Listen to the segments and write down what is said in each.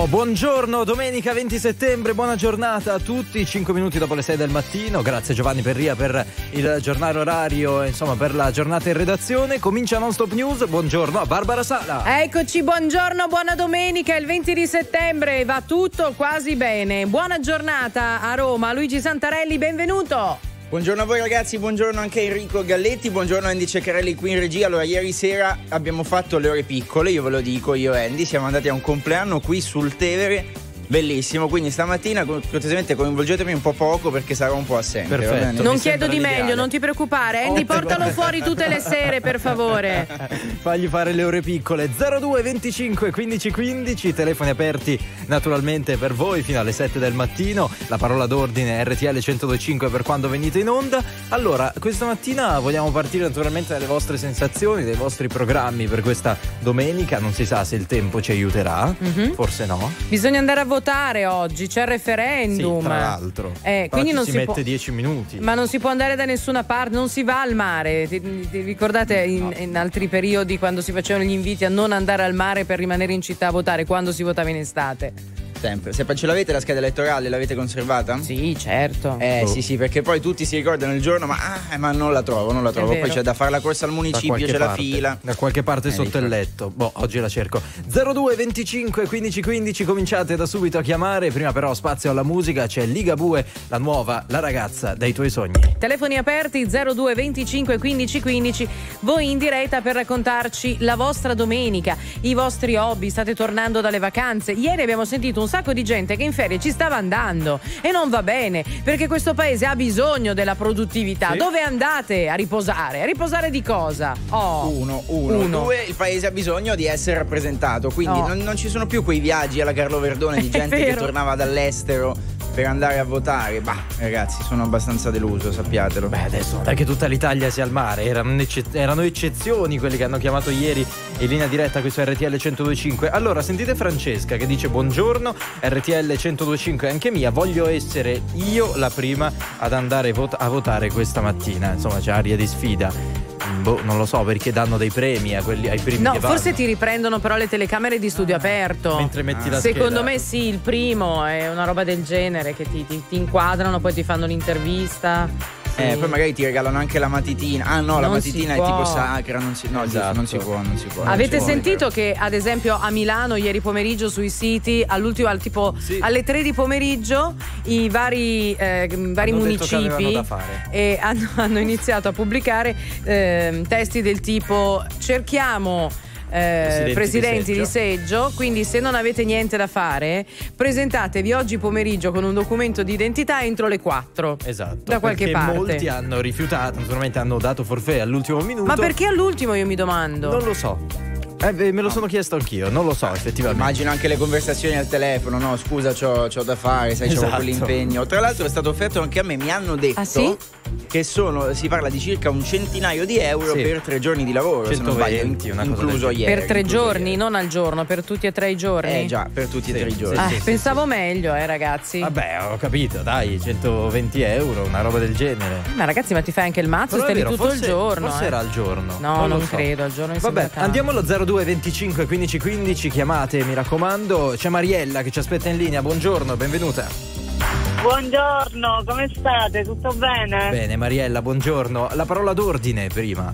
Buongiorno, domenica 20 settembre, buona giornata a tutti, 5 minuti dopo le 6 del mattino, grazie Giovanni Perria per il giornale orario, insomma per la giornata in redazione. Comincia Non Stop News, buongiorno a Barbara Sala. Eccoci, buongiorno, buona domenica, il 20 di settembre, va tutto quasi bene. Buona giornata a Roma, Luigi Santarelli, benvenuto. Buongiorno a voi ragazzi, buongiorno anche a Enrico Galletti, buongiorno a Andy Ceccarelli qui in regia. Allora, ieri sera abbiamo fatto le ore piccole, io ve lo dico, io e Andy, siamo andati a un compleanno qui sul Tevere, bellissimo, quindi stamattina cortesemente coinvolgetemi un po' poco perché sarò un po' assente. Perfetto. Non chiedo di meglio, non ti preoccupare, Andy, portalo fuori tutte le sere per favore. Fagli fare le ore piccole. 02 25 15 15, telefoni aperti naturalmente per voi fino alle 7 del mattino, la parola d'ordine RTL 1025 per quando venite in onda. Allora, questa mattina vogliamo partire naturalmente dalle vostre sensazioni, dai vostri programmi per questa domenica. Non si sa se il tempo ci aiuterà, forse no. Bisogna andare a votare oggi, c'è il referendum. Sì, tra l'altro. Quindi non si si mette può... 10 minuti. Ma non si può andare da nessuna parte, non si va al mare. Ti ricordate in altri periodi quando si facevano gli inviti a non andare al mare per rimanere in città a votare, quando si votava in estate? Sempre. Se ce l'avete la scheda elettorale, l'avete conservata? Sì, certo. Sì, perché poi tutti si ricordano il giorno, ma non la trovo. Poi c'è da fare la corsa al municipio, c'è la fila. Da qualche parte sotto il letto. Oggi la cerco. 02 25 15 15, cominciate da subito a chiamare. Prima però spazio alla musica, c'è Ligabue, la nuova, la ragazza dei tuoi sogni. Telefoni aperti 02 25 15 15, voi in diretta per raccontarci la vostra domenica, i vostri hobby, state tornando dalle vacanze. Ieri abbiamo sentito un sacco di gente che in ferie ci stava andando e non va bene perché questo paese ha bisogno della produttività. Sì. Dove andate a riposare? A riposare di cosa? Uno. Due, il paese ha bisogno di essere rappresentato, quindi non ci sono più quei viaggi alla Carlo Verdone di gente che tornava dall'estero per andare a votare. Ragazzi, sono abbastanza deluso, sappiatelo. Adesso non è che tutta l'Italia sia al mare, erano eccezioni quelli che hanno chiamato ieri in linea diretta qui su RTL 1025. Allora, sentite Francesca che dice: buongiorno, RTL 1025 anche mia, voglio essere io la prima ad andare a votare questa mattina. Insomma, c'è aria di sfida. Non lo so perché danno dei premi ai primi. No, che forse ti riprendono però le telecamere di studio aperto. Mentre metti la Secondo scheda. Me sì, il primo è una roba del genere che ti inquadrano, poi ti fanno l'intervista. Poi magari ti regalano anche la matitina. La matitina è tipo sacra, non si può. Avete sentito che ad esempio a Milano ieri pomeriggio sui siti alle 3 di pomeriggio i vari municipi hanno iniziato a pubblicare testi del tipo: cerchiamo presidenti di seggio, quindi se non avete niente da fare presentatevi oggi pomeriggio con un documento di identità entro le 4. Esatto, da qualche parte. Molti hanno rifiutato, naturalmente hanno dato forfè all'ultimo minuto. Ma perché all'ultimo, io mi domando? Non lo so. Me lo sono chiesto anch'io, non lo so effettivamente. Immagino anche le conversazioni al telefono, no? Scusa, c'ho da fare, sai, c'ho quell'impegno. Tra l'altro è stato offerto anche a me, mi hanno detto che si parla di circa un centinaio di euro per 3 giorni di lavoro, 120, se non sbaglio, incluso ieri. Per 3 giorni, non al giorno, per tutti e 3 i giorni? Già, per tutti e 3 i giorni. Pensavo meglio, ragazzi. Vabbè, ho capito, dai, 120 euro, una roba del genere. Ma ragazzi, ma ti fai anche il mazzo, stai lì tutto il giorno. Forse era al giorno. No, non credo, al giorno. Vabbè, andiamo allo 02 25 15 15, chiamate, mi raccomando. C'è Mariella che ci aspetta in linea, buongiorno, benvenuta. Buongiorno, come state? Tutto bene? Bene, Mariella, buongiorno. La parola d'ordine prima.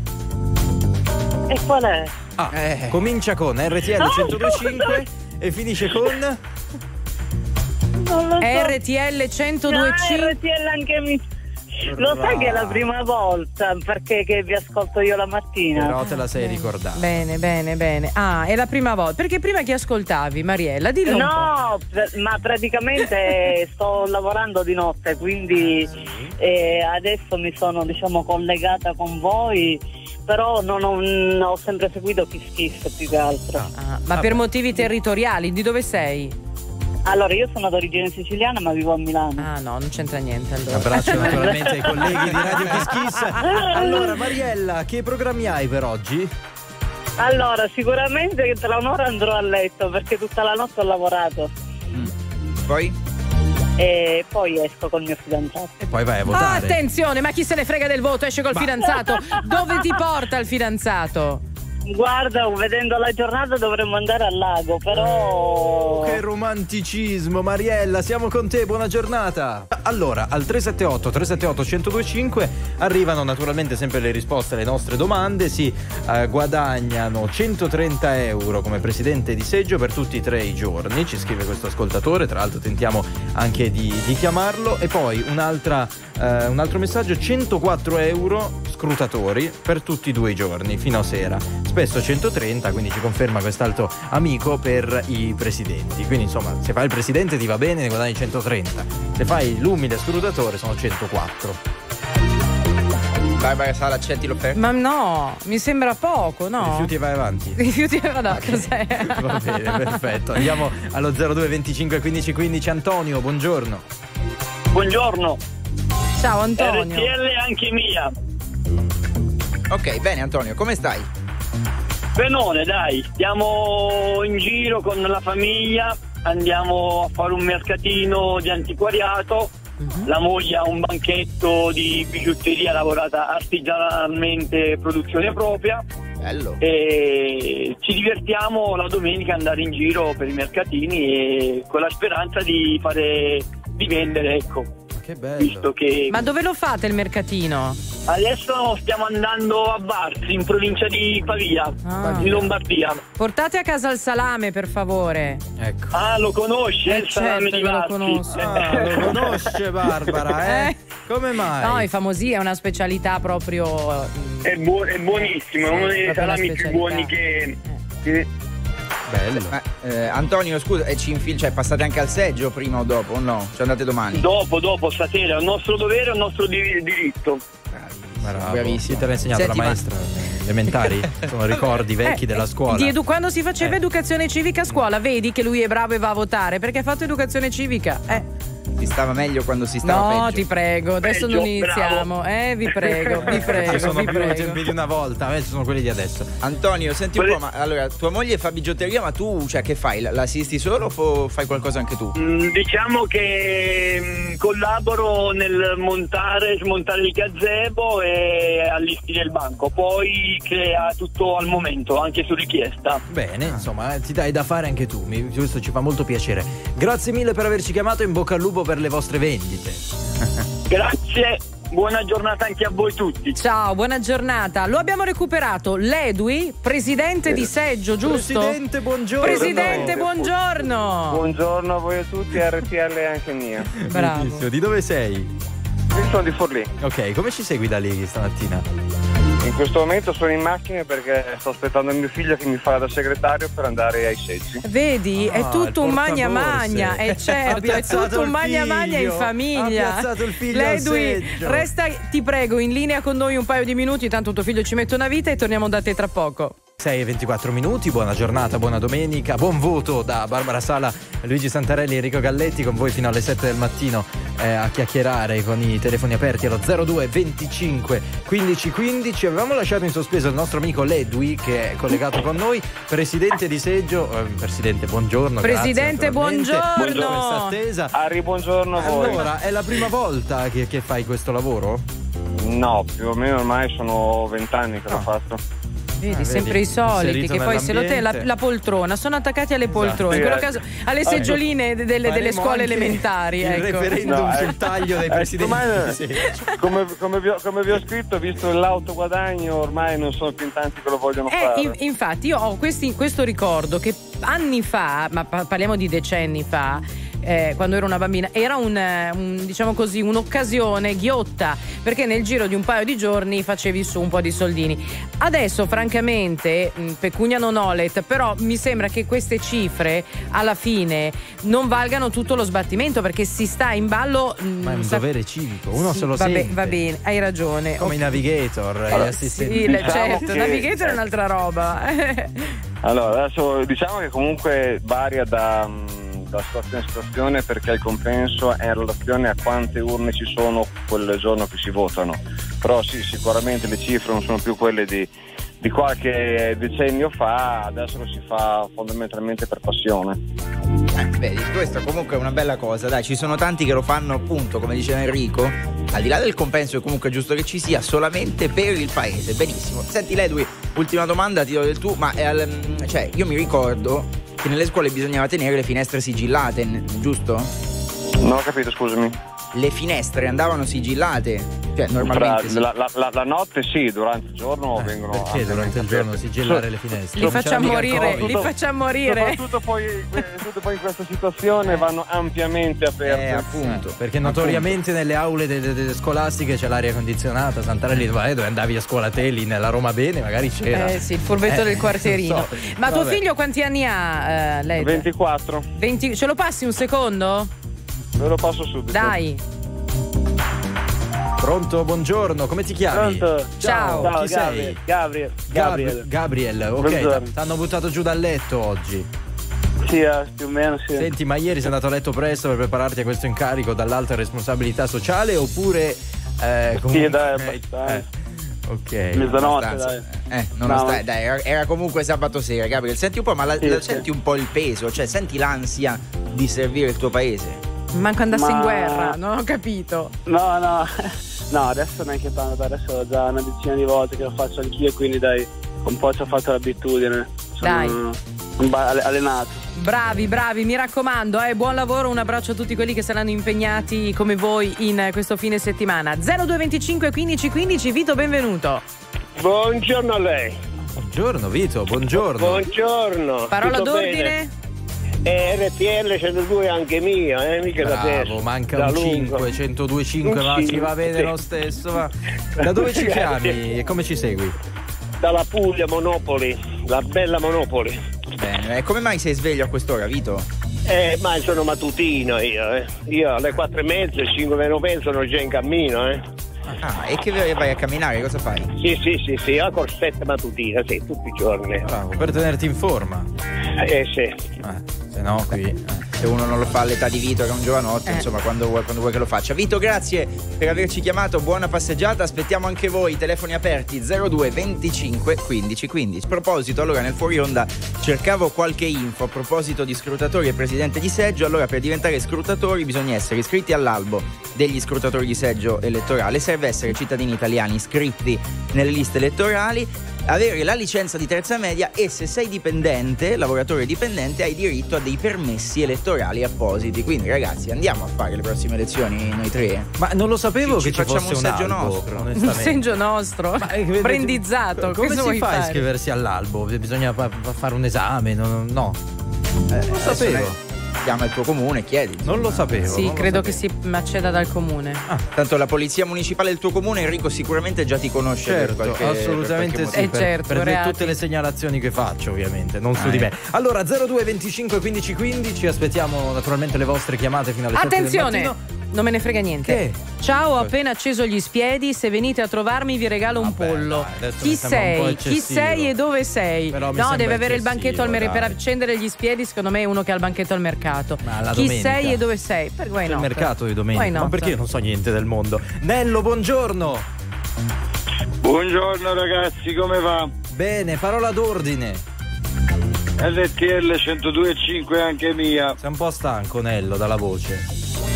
E qual è? Comincia con RTL 1025 e finisce con non lo so. RTL 1025. RTL anche mi... Lo sai che è la prima volta perché che vi ascolto io la mattina. Però te la sei ricordata. Bene. È la prima volta. Perché prima chi ascoltavi, Mariella? Dillo no, ma praticamente sto lavorando di notte, quindi adesso mi sono collegata con voi, però non ho sempre seguito Kiss più che altro. Ma per motivi territoriali, di dove sei? Allora, io sono d'origine siciliana ma vivo a Milano. No, non c'entra niente allora. Abbraccio naturalmente ai colleghi di Radio Kiss. Allora, Mariella, che programmi hai per oggi? Allora, sicuramente tra un'ora andrò a letto perché tutta la notte ho lavorato. Poi? E poi esco col mio fidanzato. E poi vai a votare. Attenzione, ma chi se ne frega del voto? Esce col fidanzato. Dove ti porta il fidanzato? Guarda, vedendo la giornata dovremmo andare al lago, però... Che romanticismo, Mariella, siamo con te, buona giornata. Allora, al 378-378-1025 arrivano naturalmente sempre le risposte alle nostre domande. Si guadagnano 130 euro come presidente di seggio per tutti e 3 i giorni, ci scrive questo ascoltatore, tra l'altro tentiamo anche di chiamarlo. E poi un altro messaggio, 104 euro scrutatori per tutti e 2 i giorni fino a sera, spesso 130, quindi ci conferma quest'altro amico per i presidenti. Quindi insomma, se fai il presidente ti va bene, ne guadagni 130, se fai l'umile scrutatore sono 104. Barbara Sala, accetti l'offerta? Ma no, mi sembra poco, no? Rifiuti e vai avanti. Rifiuti e vado, cos'è? Va bene, perfetto. Andiamo allo 02 25 15 15. Antonio, buongiorno. Buongiorno. Ciao Antonio. RTL anche mia. Ok, bene Antonio, come stai? Benone, dai, stiamo in giro con la famiglia, andiamo a fare un mercatino di antiquariato. La moglie ha un banchetto di bigiutteria lavorata artigianalmente, produzione propria. Bello. E ci divertiamo la domenica ad andare in giro per i mercatini e con la speranza di vendere, ecco. Che bello. Visto che Ma dove lo fate il mercatino? adesso stiamo andando a Varzi, in provincia di Pavia, in Lombardia. Portate a casa il salame, per favore. Ecco. Ah, lo conosci? Il salame certo di che lo Varzi. conosco. Lo conosce Barbara, eh? Come mai? No, i famosi è una specialità proprio. È buonissimo, è uno dei proprio salami una più specialità. buoni che... Bello. Antonio, scusa, passate anche al seggio prima o dopo? O no? Ci andate domani? Dopo, stasera, è il nostro dovere, è il nostro diritto. Bravo. Bravissimo. Chi te l'ha insegnato? Senti, la maestra? Elementari? Sono ricordi vecchi della scuola. Quando si faceva educazione civica a scuola, vedi che lui è bravo e va a votare perché ha fatto educazione civica. Si stava meglio quando si stava peggio. No, ti prego, adesso Peggio, non iniziamo. Vi prego, vi prego. Ci sono vi più prego. tempi di una volta, a me ci sono quelli di adesso. Antonio, senti un po', ma allora tua moglie fa bigiotteria, ma tu, che fai? La assisti solo o fai qualcosa anche tu? Diciamo che collaboro nel smontare il gazebo e allestire il banco, poi crea tutto al momento, anche su richiesta. Bene, insomma, ti dai da fare anche tu, questo ci fa molto piacere. Grazie mille per averci chiamato, in bocca al lupo per le vostre vendite. Grazie, buona giornata anche a voi tutti. Ciao, buona giornata. Lo abbiamo recuperato. Ledui, presidente di seggio, giusto? Presidente, buongiorno. Presidente, buongiorno. Buongiorno a voi a tutti, RTL anche mia. Bravo. Benissimo. Di dove sei? Io sono di Forlì. Ok, come ci segui da lì stamattina? In questo momento sono in macchina perché sto aspettando mio figlio che mi fa da segretario per andare ai seggi. Vedi, è tutto il un magna portaborse. magna, è certo, è piazzato tutto un il magna magna in figlio. famiglia. Ha piazzato il figlio Ledui, al seggio. resta, ti prego, in linea con noi un paio di minuti, tanto tuo figlio ci mette una vita e torniamo da te tra poco. 6:24, buona giornata, buona domenica, buon voto da Barbara Sala, Luigi Santarelli e Enrico Galletti, con voi fino alle 7 del mattino a chiacchierare con i telefoni aperti allo 02 25 15 15. Avevamo lasciato in sospeso il nostro amico Ledui, che è collegato con noi, presidente di seggio. Presidente, buongiorno. Presidente, grazie, buongiorno. per questa attesa. Ari, buongiorno a voi. Allora, è la prima volta che fai questo lavoro? No, più o meno ormai sono 20 anni che l'ho fatto. Vedi, sempre i soliti, inserito che poi se lo te nell'ambiente. la poltrona, sono attaccati alle poltrone, in quello caso alle seggioline delle Faremo scuole anche elementari. il ecco. referendum sul taglio dei presidenti. Come vi ho scritto, visto l'autoguadagno, ormai non sono più in tanti che lo vogliono fare. Infatti io ho questo ricordo che anni fa, ma parliamo di decenni fa, quando ero una bambina, era diciamo così, un'occasione ghiotta, perché nel giro di un paio di giorni facevi su un po' di soldini. Adesso francamente pecunia non olet, però mi sembra che queste cifre alla fine non valgano tutto lo sbattimento, perché si sta in ballo ma è un dovere civico, uno se lo sente. Va bene, hai ragione, come i navigator, gli assistenti. sì, Diciamo certo, che- navigator è un'altra roba. Allora, adesso diciamo che comunque varia da situazione in situazione, perché il compenso è in relazione a quante urne ci sono quel giorno che si votano. Però sì, sicuramente le cifre non sono più quelle di qualche decennio fa, adesso lo si fa fondamentalmente per passione. Vedi, questa comunque è una bella cosa, dai, ci sono tanti che lo fanno, appunto, come diceva Enrico, al di là del compenso, è comunque giusto che ci sia, solamente per il paese. Benissimo. Senti Ledui, Ultima domanda, ti do del tu, ma cioè io mi ricordo che nelle scuole bisognava tenere le finestre sigillate, giusto? Non ho capito, scusami. Le finestre andavano sigillate, cioè normalmente sì. La notte sì, durante il giorno vengono. Perché durante il giorno sigillare le finestre? Li facciamo morire. Soprattutto poi in questa situazione vanno ampiamente aperte. Appunto. Perché notoriamente nelle aule delle scolastiche c'è l'aria condizionata. Santarelli, dove andavi a scuola te lì nella Roma Bene, magari c'era. Sì, il furbetto del quartierino. So. Ma tuo figlio quanti anni ha, lei? 24. 20, ce lo passi un secondo? Ve lo passo subito. Dai. Pronto, buongiorno, come ti chiami? Pronto. Ciao. Ciao, Chi sei? Gabriel. Ok, ti hanno buttato giù dal letto oggi. Sì, più o meno sì. Senti, ma ieri sei andato a letto presto per prepararti a questo incarico dall'alta responsabilità sociale oppure comunque... Sì, dai, ok. Mezzanotte, dai. Dai, era comunque sabato sera, Gabriel. Senti un po', ma senti un po' il peso, cioè senti l'ansia di servire il tuo paese? Manco andassi in guerra, non ho capito. No, adesso neanche tanto, adesso ho già una decina di volte che lo faccio anch'io, quindi dai, un po' ci ho fatto l'abitudine. Sono allenato. Bravi, mi raccomando, buon lavoro, un abbraccio a tutti quelli che saranno impegnati come voi in questo fine settimana. 0225 15 15, Vito, benvenuto. Buongiorno a lei. Buongiorno Vito, buongiorno. Buongiorno. Parola tutto d'ordine? Bene? RTL 102 anche mia, mica da te. Bravo, manca un 5, 102.5, ma ci va bene lo stesso. Ma da dove ci chiami e come ci segui? Dalla Puglia, Monopoli, la bella Monopoli. Bene, e come mai sei sveglio a quest'ora, Vito? Ma sono mattutino io. Io alle 4:30, 5:20 sono già in cammino, Ah, e che vai a camminare? Cosa fai? Sì, la corsetta mattutina, sì, tutti i giorni. Bravo, per tenerti in forma. Sì. Se no qui se uno non lo fa all'età di Vito, che è un giovanotto, insomma, quando vuoi che lo faccia. Vito, grazie per averci chiamato, buona passeggiata, aspettiamo anche voi, telefoni aperti 02 25 15 15. A proposito, allora nel fuori onda cercavo qualche info a proposito di scrutatori e presidente di seggio. Allora, per diventare scrutatori bisogna essere iscritti all'albo degli scrutatori di seggio elettorale, serve essere cittadini italiani iscritti nelle liste elettorali, avere la licenza di terza media e se sei dipendente, lavoratore dipendente, hai diritto a dei permessi elettorali appositi. Quindi ragazzi, andiamo a fare le prossime elezioni noi tre. Ma non lo sapevo che ci facciamo fosse un seggio nostro. Un seggio nostro, brandizzato. Come si fa a iscriversi all'albo? Bisogna fare un esame? No. Non lo sapevo. Chiama il tuo comune e chiedi. Non lo sapevo. Sì, credo che si acceda dal comune. Tanto la polizia municipale del tuo comune, Enrico, sicuramente già ti conosce. Certo, assolutamente sì. Certo, per tutte le segnalazioni che faccio, ovviamente, non su di me. Allora, 02 25 15 15, aspettiamo naturalmente le vostre chiamate fino alle 7 del mattino. Non me ne frega niente. Che? Ciao, ho appena acceso gli spiedi. Se venite a trovarmi vi regalo un pollo. Chi sei? Chi sei e dove sei? No, deve avere il banchetto al mercato. Per accendere gli spiedi, secondo me è uno che ha il banchetto al mercato. Chi sei e dove sei? Per il mercato di domenica. Ma perché io non so niente del mondo. Nello, buongiorno. Buongiorno ragazzi, come va? Bene, parola d'ordine. RTL 102.5 anche mia. Sei un po' stanco, Nello, dalla voce.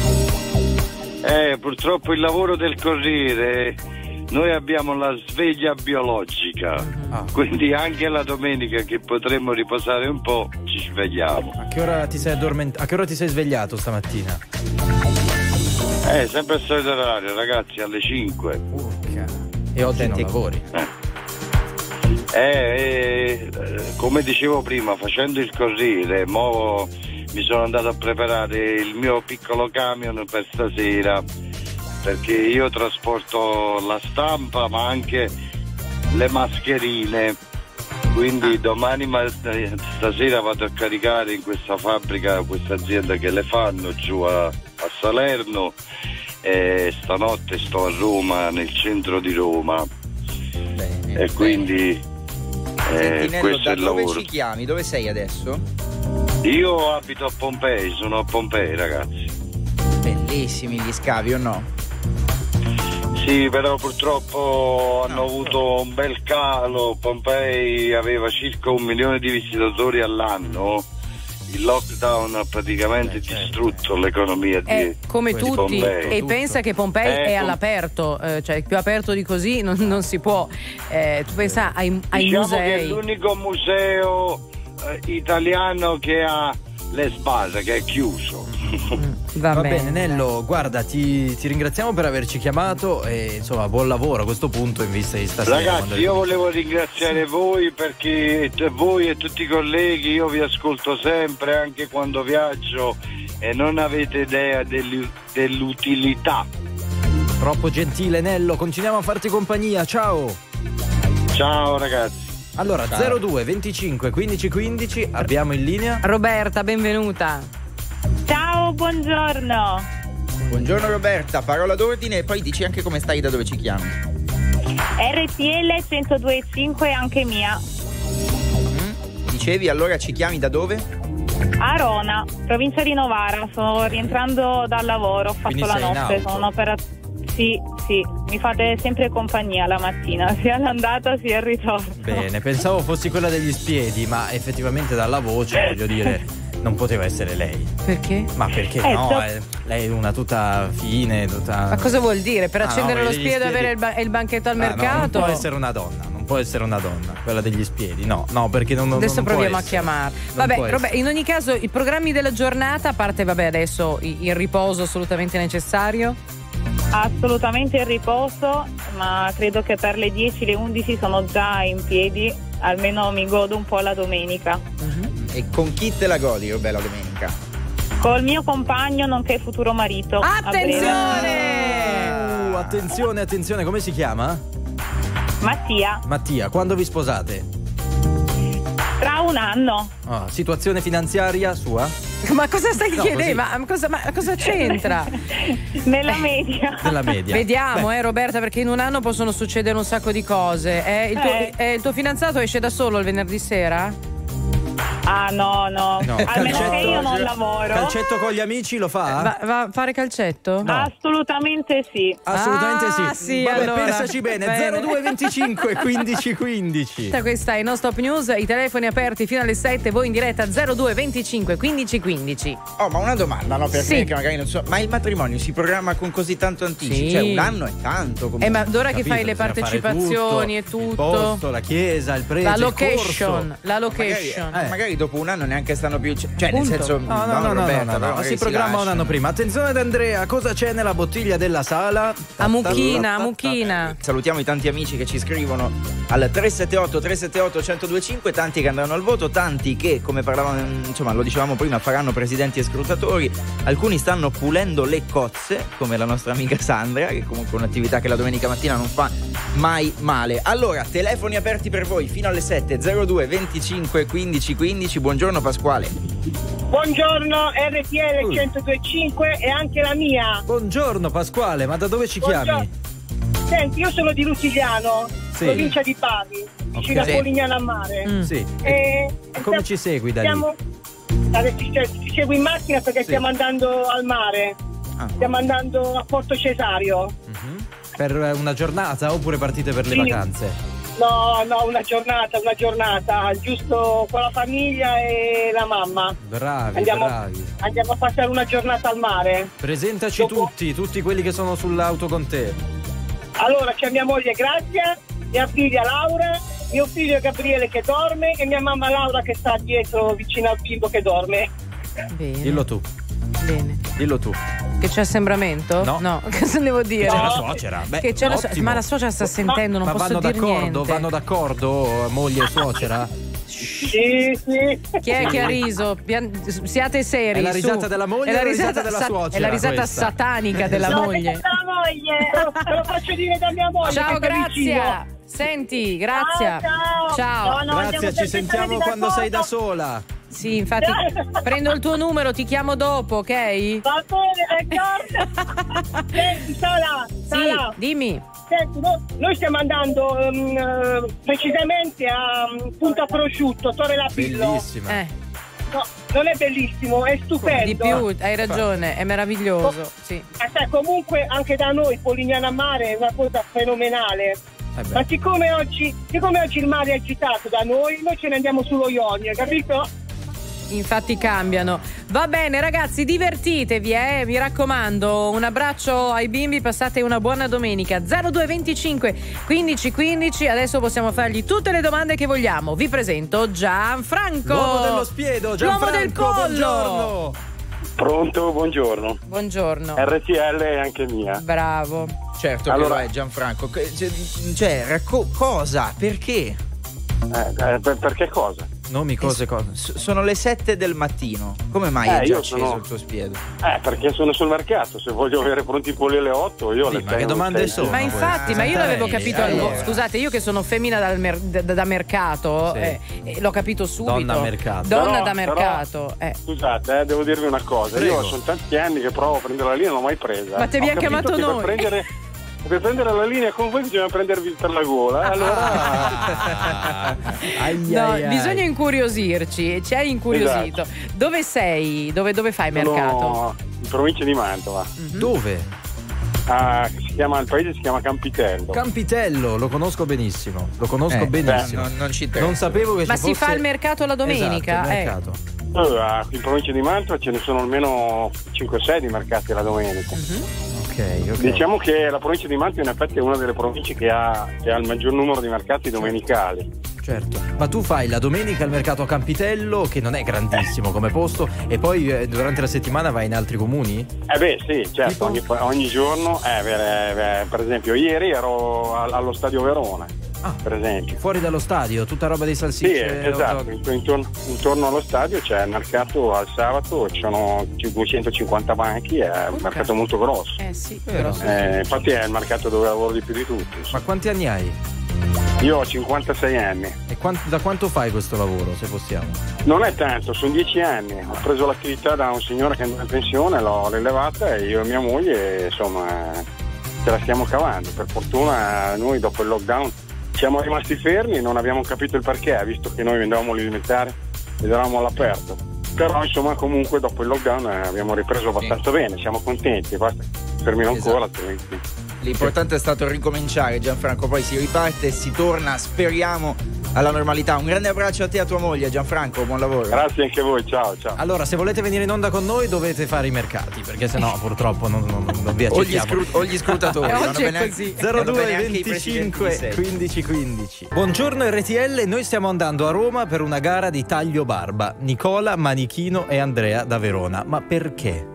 Purtroppo il lavoro del Corriere, noi abbiamo la sveglia biologica, quindi anche la domenica che potremmo riposare un po' ci svegliamo. A che ora ti sei addormentato? A che ora ti sei svegliato stamattina? Sempre il solito orario, ragazzi, alle 5. E oggi non lavori? Come dicevo prima, facendo il Corriere, mi sono andato a preparare il mio piccolo camion per stasera, perché io trasporto la stampa ma anche le mascherine, quindi domani stasera vado a caricare in questa fabbrica, questa azienda che le fanno giù a Salerno, e stanotte sto a Roma, nel centro di Roma. Bene, e quindi Senti, questo da è il dove lavoro. ci chiami? Dove sei adesso? Io abito a Pompei, sono a Pompei, ragazzi. Bellissimi gli scavi, o no? Sì, però purtroppo hanno avuto un bel calo. Pompei aveva circa 1 milione di visitatori all'anno il lockdown ha praticamente distrutto l'economia come di tutti Pompei. e pensa che Pompei è all'aperto, cioè più aperto di così non si può. Tu pensa ai diciamo musei. che è l'unico museo italiano che ha le spase, che è chiuso. Va bene Nello, guarda, ti ringraziamo per averci chiamato e insomma buon lavoro a questo punto in vista di stasera. Ragazzi, io volevo ringraziare voi perché voi e tutti i colleghi, io vi ascolto sempre anche quando viaggio e non avete idea dell'utilità. Troppo gentile Nello, continuiamo a farti compagnia, ciao. Ciao ragazzi. Allora, ciao. 02 25 15 15, abbiamo in linea Roberta, benvenuta. Ciao, buongiorno. Buongiorno Roberta, parola d'ordine e poi dici anche come stai, da dove ci chiami. RTL 102.5 anche mia. Dicevi, allora ci chiami da dove? Arona, provincia di Novara, sto rientrando dal lavoro, ho fatto quindi la sei notte, sono Sì, mi fate sempre compagnia la mattina, sia l'andata sia il ritorno. Bene, pensavo fossi quella degli spiedi, ma effettivamente dalla voce, voglio dire, non poteva essere lei. Perché? Ma perché no? Lei è una tutta fine, tutta... Ma cosa vuol dire? Per accendere lo spiedo e spiedi... avere il banchetto al mercato? No, non può essere una donna, non può essere una donna, quella degli spiedi, no, perché non adesso non proviamo a chiamare. Vabbè, in ogni caso i programmi della giornata, a parte adesso il riposo assolutamente necessario. Assolutamente il riposo, ma credo che per le 10, le 11 sono già in piedi, almeno mi godo un po' la domenica. E con chi te la godi, bella domenica? Col mio compagno nonché futuro marito. Attenzione! Attenzione, come si chiama? Mattia, quando vi sposate? Tra un anno. Situazione finanziaria sua? Ma cosa stai chiedendo? Ma cosa c'entra? Nella media. Vediamo, Roberta, perché in un anno possono succedere un sacco di cose. Il tuo fidanzato esce da solo il venerdì sera? Ah no. Almeno che io non lavoro. Calcetto con gli amici lo fa? Va a fare calcetto? No. Assolutamente sì. Sì. Vabbè, allora, pensaci bene. 02 25 15 15. Questa è il nostro Top News, i telefoni aperti fino alle 7, voi in diretta 02 25 15 15. Oh, ma una domanda, no? Per me che magari non so, ma il matrimonio si programma con così tanto anticipo? Sì. Cioè un anno è tanto comunque. Ma d'ora che fai le partecipazioni e tutto. Il posto, la chiesa, il prezzo, la location. Magari dopo un anno neanche stanno più, cioè punto. nel senso no, si programma un anno prima. Attenzione ad Andrea, cosa c'è nella bottiglia della sala? A mucchina. Salutiamo i tanti amici che ci scrivono al 378 1025, tanti che andranno al voto, tanti che, come parlavamo, insomma lo dicevamo prima, faranno presidenti e scrutatori. Alcuni stanno pulendo le cozze, come la nostra amica Sandra, che comunque è un'attività che la domenica mattina non fa mai male. Allora, telefoni aperti per voi fino alle 7, 02 25 15 15. Buongiorno Pasquale. Buongiorno RTL 102.5 e anche la mia. Buongiorno Pasquale, ma da dove ci chiami? Senti, io sono di Lusigliano, provincia di Bari, vicino a Polignano a Mare. Sì. Come ci segui da lì? Ti seguo in macchina perché stiamo andando al mare. Stiamo andando a Porto Cesario. Per una giornata oppure partite per le vacanze? No, una giornata, giusto con la famiglia e la mamma. Bravi. Andiamo a passare una giornata al mare. Presentaci tutti quelli che sono sull'auto con te. Allora, c'è mia moglie Grazia, mia figlia Laura, mio figlio Gabriele che dorme e mia mamma Laura che sta dietro vicino al bimbo che dorme. Bene. Dillo tu. Bene. Dillo tu. Che c'è assembramento? No. Cosa devo dire? C'è la suocera. Che c'è ma la suocera sta sentendo, non posso dire niente. Vanno d'accordo moglie e suocera? Sì. Chi è che ha riso? Siate seri. È la risata della moglie o la risata della suocera? È la risata questa? satanica della moglie. Te lo faccio dire da mia moglie. Ciao, Grazia. Senti, Grazia. Ciao. Grazie, ci sentiamo quando sei da sola. Sì, infatti prendo il tuo numero, ti chiamo dopo, ok? Va bene, d'accordo. Senti, Sara. Sì, dimmi. Senti, noi stiamo andando precisamente a Punta Prosciutto, Torre Lapillo. Bellissima. No, non è bellissimo, è stupendo. Di più, hai ragione, è meraviglioso. Sì. Comunque anche da noi Polignano a Mare è una cosa fenomenale. Ma siccome oggi il mare è agitato da noi ce ne andiamo sullo Ionio, capito? infatti cambiano. Va bene ragazzi, divertitevi, mi raccomando. Un abbraccio ai bimbi, passate una buona domenica. 0225 15 15, adesso possiamo fargli tutte le domande che vogliamo. Vi presento Gianfranco, l'uomo dello spiedo, Gianfranco, l'uomo del collo. Buongiorno. Pronto, buongiorno. Buongiorno. RTL è anche mia. Bravo. Certo, allora è Gianfranco. Cosa? Perché? Perché cosa? Nomi, cose. Sono le 7 del mattino. Come mai è già acceso il tuo spiedo? Perché sono sul mercato. Se voglio avere pronti i polli alle 8, io alle 6. Ma che domande sono? Ma infatti, ma io l'avevo capito. Scusate, io che sono femmina da mercato, l'ho capito subito. Donna mercato. Donna da mercato. Scusate, devo dirvi una cosa. Prego. Io sono tanti anni che provo a prendere la linea, non l'ho mai presa. Ma ti abbiamo chiamato noi. Per prendere la linea con voi bisogna prendervi per la gola. Allora bisogna incuriosirci. Ci hai incuriosito. Esatto. Dove sei? Dove fai mercato? In provincia di Mantova. Dove? Il paese si chiama Campitello. Campitello, lo conosco benissimo. Non sapevo che Ma ci fosse... si fa il mercato la domenica? Esatto, il mercato. In provincia di Mantova ce ne sono almeno 5-6 di mercati la domenica. Okay. Diciamo che la provincia di Mantova in effetti è una delle province che ha il maggior numero di mercati domenicali. Certo, ma tu fai la domenica il mercato a Campitello, che non è grandissimo come posto, e poi durante la settimana vai in altri comuni? Sì, certo, ogni giorno. Per esempio ieri ero allo stadio Verona. Per esempio. Fuori dallo stadio, tutta roba dei salsicce? Sì, esatto, intorno allo stadio c'è il mercato al sabato, ci sono 250 banchi, è un mercato molto grosso. Sì, infatti è il mercato dove lavoro di più di tutti. Ma quanti anni hai? Io ho 56 anni. E da quanto fai questo lavoro, se possiamo? Non è tanto, sono 10 anni. Ho preso l'attività da un signore che è in pensione, l'ho rilevata e io e mia moglie, insomma, ce la stiamo cavando. Per fortuna noi dopo il lockdown siamo rimasti fermi, non abbiamo capito il perché, visto che noi vendevamo alimentare ed eravamo all'aperto. Però insomma comunque dopo il lockdown abbiamo ripreso abbastanza bene, siamo contenti, basta fermino ancora, altrimenti. L'importante è stato ricominciare, Gianfranco, poi si riparte e si torna, speriamo, alla normalità. Un grande abbraccio a te e a tua moglie, Gianfranco, buon lavoro. Grazie anche a voi, ciao. Allora, se volete venire in onda con noi dovete fare i mercati, perché sennò purtroppo non vi accettiamo. O gli scrutatori. Oggi è così. 02 25 15 15. Buongiorno RTL, noi stiamo andando a Roma per una gara di taglio barba. Nicola, Manichino e Andrea da Verona. Ma perché?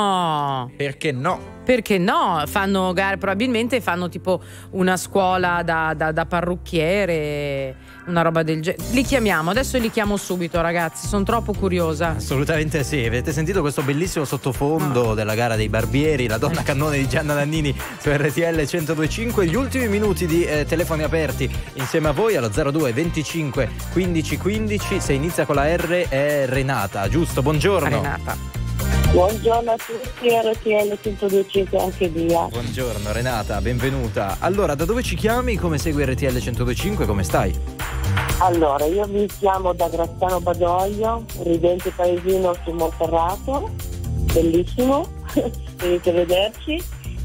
No. Perché no? Perché no? Fanno gare, probabilmente fanno tipo una scuola da parrucchiere, una roba del genere. Li chiamiamo, adesso li chiamo subito, ragazzi, sono troppo curiosa. Assolutamente sì. Avete sentito questo bellissimo sottofondo della gara dei barbieri, la donna cannone di Gianna Nannini su RTL 102.5. Gli ultimi minuti di telefoni aperti insieme a voi allo 02 25 15 15. Se inizia con la R è Renata, giusto? Buongiorno. Renata. Buongiorno a tutti, RTL 102.5 anche via. Buongiorno Renata, benvenuta. Allora, da dove ci chiami? Come segui RTL 102.5? Come stai? Allora, io vi chiamo da Graziano Badoglio, ridente paesino su Monferrato, bellissimo, venite a vederci.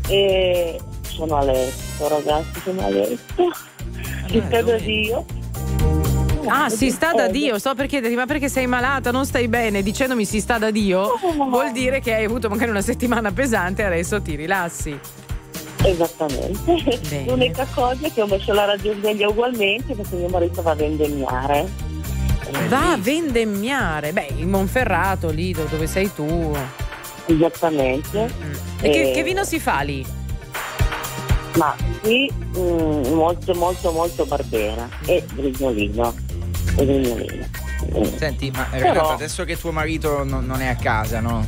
E sono a letto, ragazzi, sono a letto. Ci sta da Dio. Si sta da Dio, sto per chiederti, ma perché sei malata, non stai bene? Dicendomi si sta da Dio, vuol dire che hai avuto magari una settimana pesante e adesso ti rilassi. Esattamente. Bene. L'unica cosa è che ho messo la radiosveglia ugualmente perché mio marito va a vendemmiare. Va a vendemmiare? Beh, in Monferrato, lì dove sei tu. Esattamente. E che vino si fa lì? Ma qui molto molto molto Barbera e Brignolino. Senti, ma Renata, adesso che tuo marito non è a casa, no?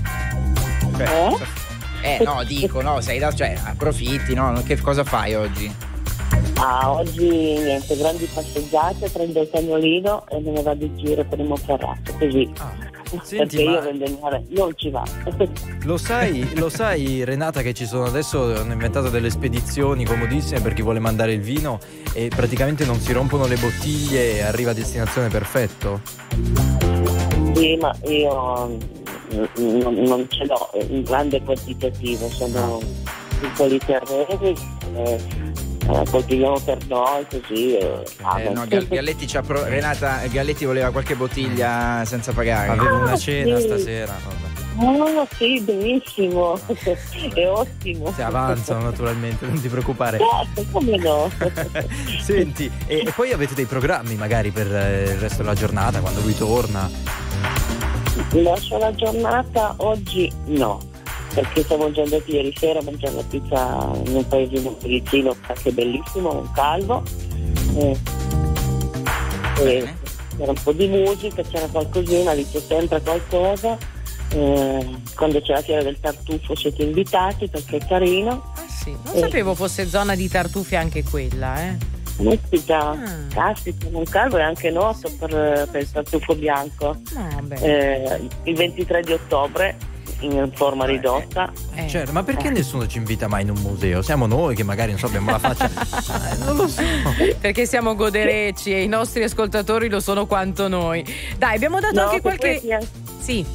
No, dico, no, sei là, cioè approfitti, no? Che cosa fai oggi? Oggi niente, grandi passeggiate, prendo il cagnolino e me ne vado in giro per il Monferrato, così. Senti, perché io vendemmiare non ci va. Lo sai Renata che ci sono adesso, hanno inventato delle spedizioni comodissime per chi vuole mandare il vino e praticamente non si rompono le bottiglie e arriva a destinazione perfetto? Sì, ma io non ce l'ho in grande quantitativo, sono piccoli terreni, coltiviamo per noi così. No, Galletti Renata Galletti voleva qualche bottiglia senza pagare. Avevo una cena stasera. Oh sì, benissimo, è ottimo. Si avanzano naturalmente, non ti preoccupare. Come no? Senti, e poi avete dei programmi magari per il resto della giornata, quando lui torna? Lascio la giornata oggi no, perché siamo già andati ieri sera a mangiare la pizza in un paesino vicino, che è bellissimo, un calvo. C'era un po' di musica, c'era qualcosina, dice sempre qualcosa. Quando c'è la fiera del tartufo siete invitati perché è carino. Sì, non sapevo fosse zona di tartufi anche quella, Caspita, un calvo è anche noto per il tartufo bianco. Il 23 di ottobre in forma ridotta. Certo, ma perché nessuno ci invita mai in un museo? Siamo noi che magari non so, abbiamo la faccia. Non lo so. Perché siamo goderecci e i nostri ascoltatori lo sono quanto noi. Dai, abbiamo dato anche qualche. Sì.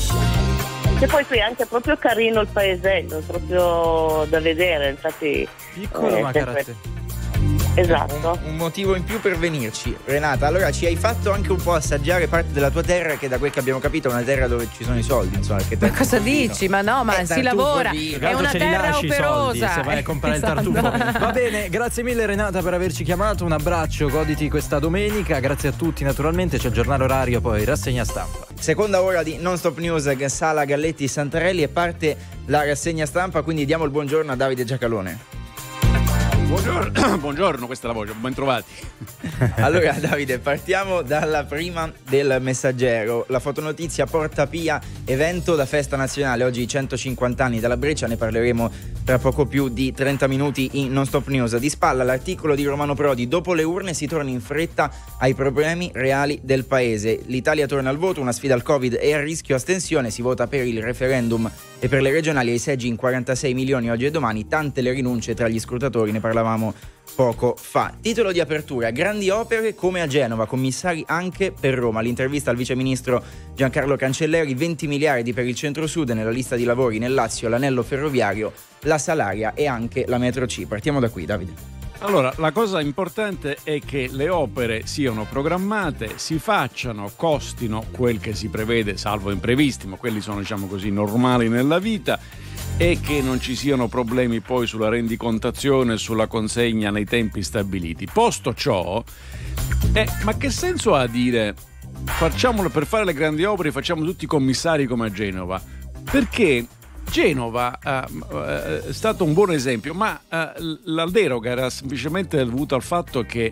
E poi qui è anche proprio carino il paesello, proprio da vedere, infatti. Piccolo ma caratteristico. Esatto. Un motivo in più per venirci. Renata, allora ci hai fatto anche un po' assaggiare parte della tua terra, che da quel che abbiamo capito è una terra dove ci sono i soldi, insomma. Ma cosa dici? Ma no, ma si lavora, è una terra operosa. Se vai a comprare il tartufo. Va bene, grazie mille Renata per averci chiamato, un abbraccio, goditi questa domenica, grazie a tutti naturalmente, c'è il giornale orario, poi rassegna stampa. Seconda ora di Non Stop News, Sala Galletti Santarelli, e parte la rassegna stampa, quindi diamo il buongiorno a Davide Giacalone. Buongiorno, questa è la voce, ben trovati. Allora Davide, partiamo dalla prima del Messaggero. La fotonotizia Porta Pia, evento da festa nazionale, oggi 150 anni dalla Breccia, ne parleremo tra poco più di 30 minuti in Non Stop News. Di spalla l'articolo di Romano Prodi, dopo le urne si torna in fretta ai problemi reali del paese. L'Italia torna al voto, una sfida al Covid e a rischio astensione, si vota per il referendum e per le regionali ai seggi in 46 milioni oggi e domani, tante le rinunce tra gli scrutatori, ne parlavamo poco fa. Titolo di apertura: grandi opere come a Genova, commissari anche per Roma. L'intervista al viceministro Giancarlo Cancelleri, 20 miliardi per il centro-sud, nella lista di lavori nel Lazio l'anello ferroviario, la Salaria e anche la metro C. Partiamo da qui, Davide. Allora, la cosa importante è che le opere siano programmate, si facciano, costino quel che si prevede, salvo imprevisti, ma quelli sono, diciamo così, normali nella vita, e che non ci siano problemi poi sulla rendicontazione e sulla consegna nei tempi stabiliti. Posto ciò, ma che senso ha dire facciamolo, per fare le grandi opere facciamo tutti i commissari come a Genova? Perché Genova è stato un buon esempio, ma la deroga era semplicemente dovuta al fatto che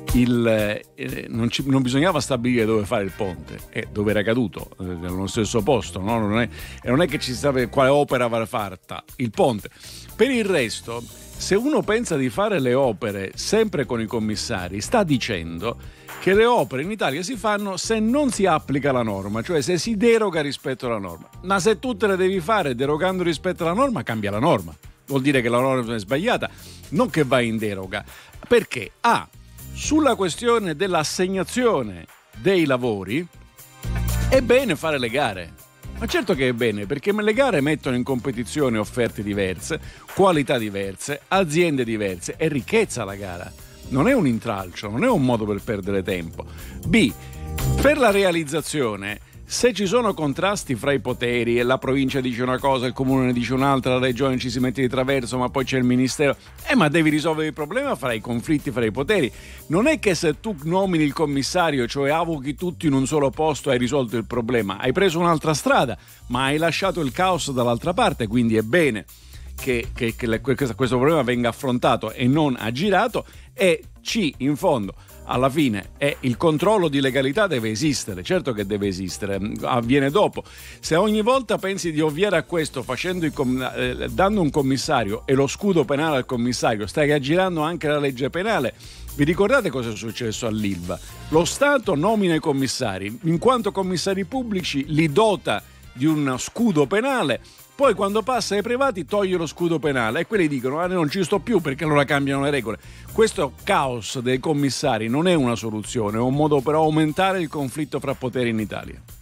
non bisognava stabilire dove fare il ponte e dove era caduto, nello stesso posto, no? Non è che ci sapeva quale opera va fatta, il ponte. Per il resto, se uno pensa di fare le opere sempre con i commissari, sta dicendo che le opere in Italia si fanno se non si applica la norma, cioè se si deroga rispetto alla norma. Ma se tu te le devi fare derogando rispetto alla norma, cambia la norma. Vuol dire che la norma è sbagliata, non che vai in deroga. Perché? Sulla questione dell'assegnazione dei lavori è bene fare le gare. Ma certo che è bene, perché le gare mettono in competizione offerte diverse, qualità diverse, aziende diverse, è ricchezza la gara. Non è un intralcio, non è un modo per perdere tempo. B, per la realizzazione, se ci sono contrasti fra i poteri e la provincia dice una cosa, il comune ne dice un'altra, la regione ci si mette di traverso, ma poi c'è il ministero, ma devi risolvere il problema fra i conflitti fra i poteri. Non è che se tu nomini il commissario, cioè avochi tutti in un solo posto, hai risolto il problema. Hai preso un'altra strada, ma hai lasciato il caos dall'altra parte, quindi è bene che questo problema venga affrontato e non aggirato. E C, in fondo, alla fine è il controllo di legalità deve esistere, certo che deve esistere, avviene dopo. Se ogni volta pensi di ovviare a questo dando un commissario e lo scudo penale al commissario, stai aggirando anche la legge penale. Vi ricordate cosa è successo all'Ilva? Lo Stato nomina i commissari, in quanto commissari pubblici li dota di uno scudo penale. Poi quando passa ai privati toglie lo scudo penale e quelli dicono non ci sto più, perché allora cambiano le regole. Questo caos dei commissari non è una soluzione, è un modo per aumentare il conflitto fra poteri in Italia.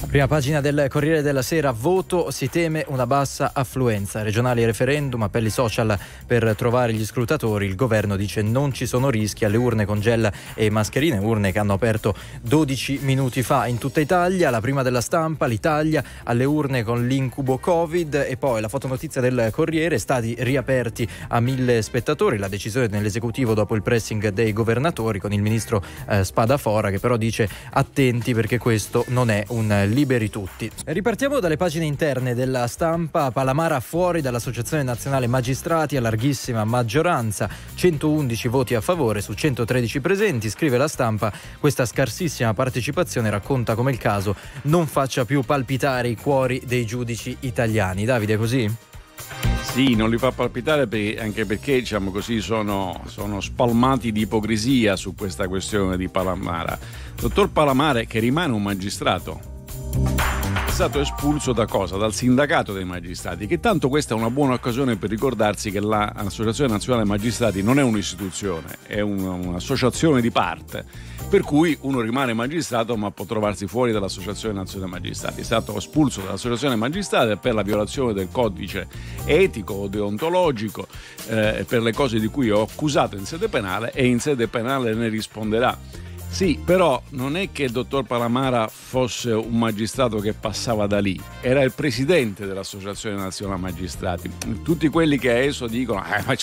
Prima pagina del Corriere della Sera, voto, si teme una bassa affluenza, regionali e referendum, appelli social per trovare gli scrutatori, il governo dice non ci sono rischi, alle urne con gel e mascherine, urne che hanno aperto 12 minuti fa in tutta Italia. La prima della Stampa, l'Italia alle urne con l'incubo Covid, e poi la fotonotizia del Corriere, stadi riaperti a 1000 spettatori, la decisione dell'esecutivo dopo il pressing dei governatori, con il ministro Spadafora che però dice attenti perché questo non è un liberi tutti. Ripartiamo dalle pagine interne della Stampa. Palamara fuori dall'Associazione Nazionale Magistrati a larghissima maggioranza, 111 voti a favore su 113 presenti, scrive la Stampa. Questa scarsissima partecipazione racconta come il caso non faccia più palpitare i cuori dei giudici italiani. Davide, è così? Sì, non li fa palpitare anche perché, diciamo così, sono spalmati di ipocrisia su questa questione di Palamara. Dottor Palamara, che rimane un magistrato, è stato espulso da cosa? Dal sindacato dei magistrati, che tanto questa è una buona occasione per ricordarsi che l'Associazione Nazionale Magistrati non è un'istituzione, è un'associazione di parte, per cui uno rimane magistrato ma può trovarsi fuori dall'Associazione Nazionale Magistrati. È stato espulso dall'Associazione Magistrati per la violazione del codice etico o deontologico, per le cose di cui è accusato in sede penale, e in sede penale ne risponderà. Sì, però non è che il dottor Palamara fosse un magistrato che passava da lì, era il presidente dell'Associazione Nazionale Magistrati. Tutti quelli che adesso dicono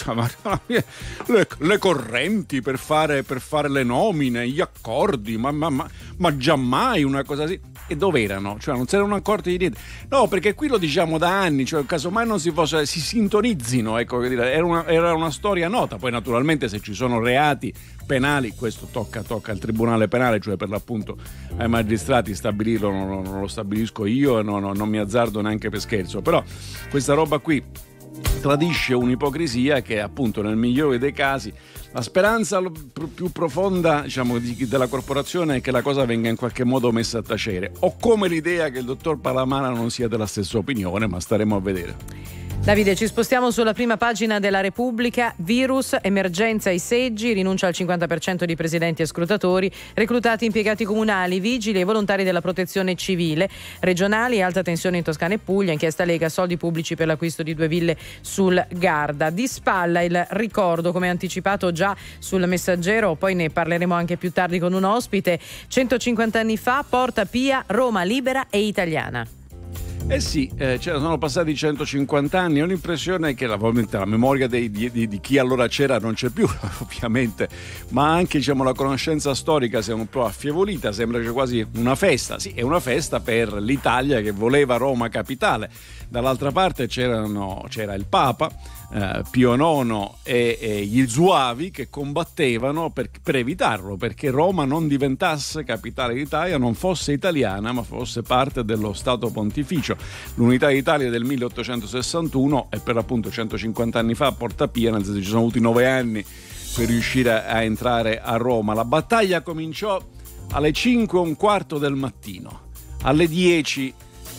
le correnti per fare le nomine, gli accordi, ma giammai una cosa così. E dove erano? Cioè non si erano accorti di niente. No, perché qui lo diciamo da anni, cioè casomai non si sintonizzino, ecco, era una storia nota. Poi naturalmente se ci sono reati penali, questo tocca al Tribunale Penale, cioè per l'appunto ai magistrati stabilirlo, non lo stabilisco io e non mi azzardo neanche per scherzo. Però questa roba qui tradisce un'ipocrisia che appunto nel migliore dei casi la speranza più profonda, diciamo, della corporazione è che la cosa venga in qualche modo messa a tacere. Ho come l'idea che il dottor Palamara non sia della stessa opinione, ma staremo a vedere. Davide, ci spostiamo sulla prima pagina della Repubblica. Virus, emergenza ai seggi, rinuncia al 50% di presidenti e scrutatori, reclutati impiegati comunali, vigili e volontari della protezione civile, regionali, alta tensione in Toscana e Puglia, inchiesta Lega, soldi pubblici per l'acquisto di 2 ville sul Garda. Di spalla il ricordo, come anticipato già sul Messaggero, poi ne parleremo anche più tardi con un ospite. 150 anni fa, Porta Pia, Roma libera e italiana. Eh sì, sono passati 150 anni, ho l'impressione che la memoria di chi allora c'era non c'è più, ovviamente, ma anche, diciamo, la conoscenza storica si è un po' affievolita, sembra che quasi una festa. Sì, è una festa per l'Italia che voleva Roma capitale. Dall'altra parte c'era il Papa, Pio IX e gli Zuavi che combattevano per evitarlo, perché Roma non diventasse capitale d'Italia, non fosse italiana ma fosse parte dello Stato Pontificio. L'unità d'Italia del 1861 e per l'appunto 150 anni fa a Porta Pia, nel senso ci sono avuti 9 anni per riuscire a entrare a Roma. La battaglia cominciò alle 5:15 del mattino, alle 10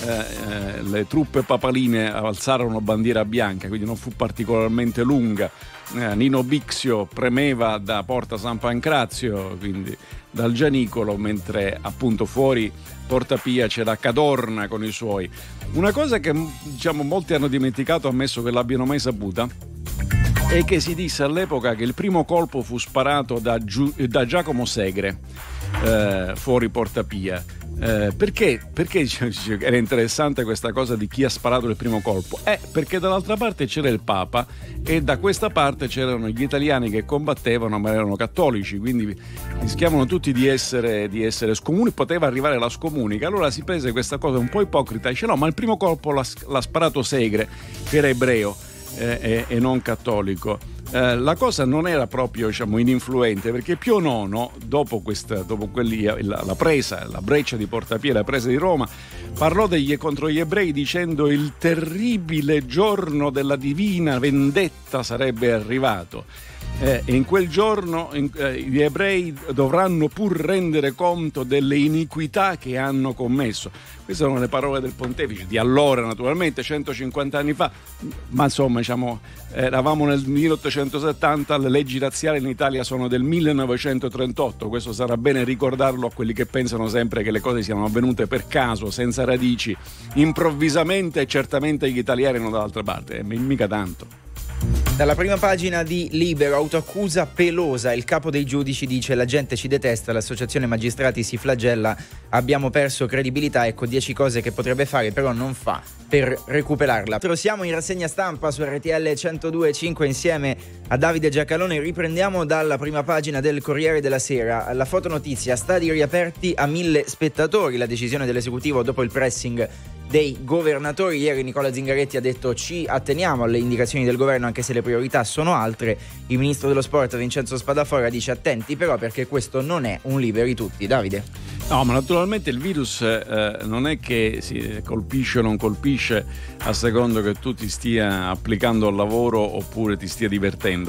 le truppe papaline alzarono bandiera bianca, quindi non fu particolarmente lunga. Nino Bixio premeva da Porta San Pancrazio, quindi dal Gianicolo, mentre appunto fuori Porta Pia c'era Cadorna con i suoi. Una cosa che, diciamo, molti hanno dimenticato, ammesso che l'abbiano mai saputa, è che si disse all'epoca che il primo colpo fu sparato da Giacomo Segre fuori Porta Pia. Perché era interessante questa cosa di chi ha sparato il primo colpo? Perché dall'altra parte c'era il Papa e da questa parte c'erano gli italiani che combattevano ma erano cattolici, quindi rischiavano tutti di essere scomuni, poteva arrivare la scomunica. Allora si prese questa cosa un po' ipocrita e dice no, ma il primo colpo l'ha sparato Segre, che era ebreo e non cattolico. La cosa non era proprio, diciamo, ininfluente, perché Pio IX, dopo la breccia di Porta Pia, la presa di Roma, parlò contro gli ebrei dicendo il terribile giorno della divina vendetta sarebbe arrivato. In quel giorno gli ebrei dovranno pur rendere conto delle iniquità che hanno commesso. Queste sono le parole del pontefice di allora, naturalmente 150 anni fa, ma insomma eravamo nel 1870, le leggi razziali in Italia sono del 1938. Questo sarà bene ricordarlo a quelli che pensano sempre che le cose siano avvenute per caso, senza radici, improvvisamente, e certamente gli italiani erano dall'altra parte, mica tanto. Dalla prima pagina di Libero, autoaccusa pelosa, il capo dei giudici dice: la gente ci detesta, l'associazione magistrati si flagella, abbiamo perso credibilità, ecco 10 cose che potrebbe fare però non fa per recuperarla. Siamo in rassegna stampa su RTL 102.5 insieme a Davide Giacalone. Riprendiamo dalla prima pagina del Corriere della Sera. La fotonotizia: stadi riaperti a 1000 spettatori, la decisione dell'esecutivo dopo il pressing dei governatori. Ieri Nicola Zingaretti ha detto: ci atteniamo alle indicazioni del governo anche se le priorità sono altre. Il ministro dello sport Vincenzo Spadafora dice: attenti però perché questo non è un liberi tutti. Davide? No, ma naturalmente il virus non è che si colpisce o non colpisce a secondo che tu ti stia applicando al lavoro oppure ti stia divertendo,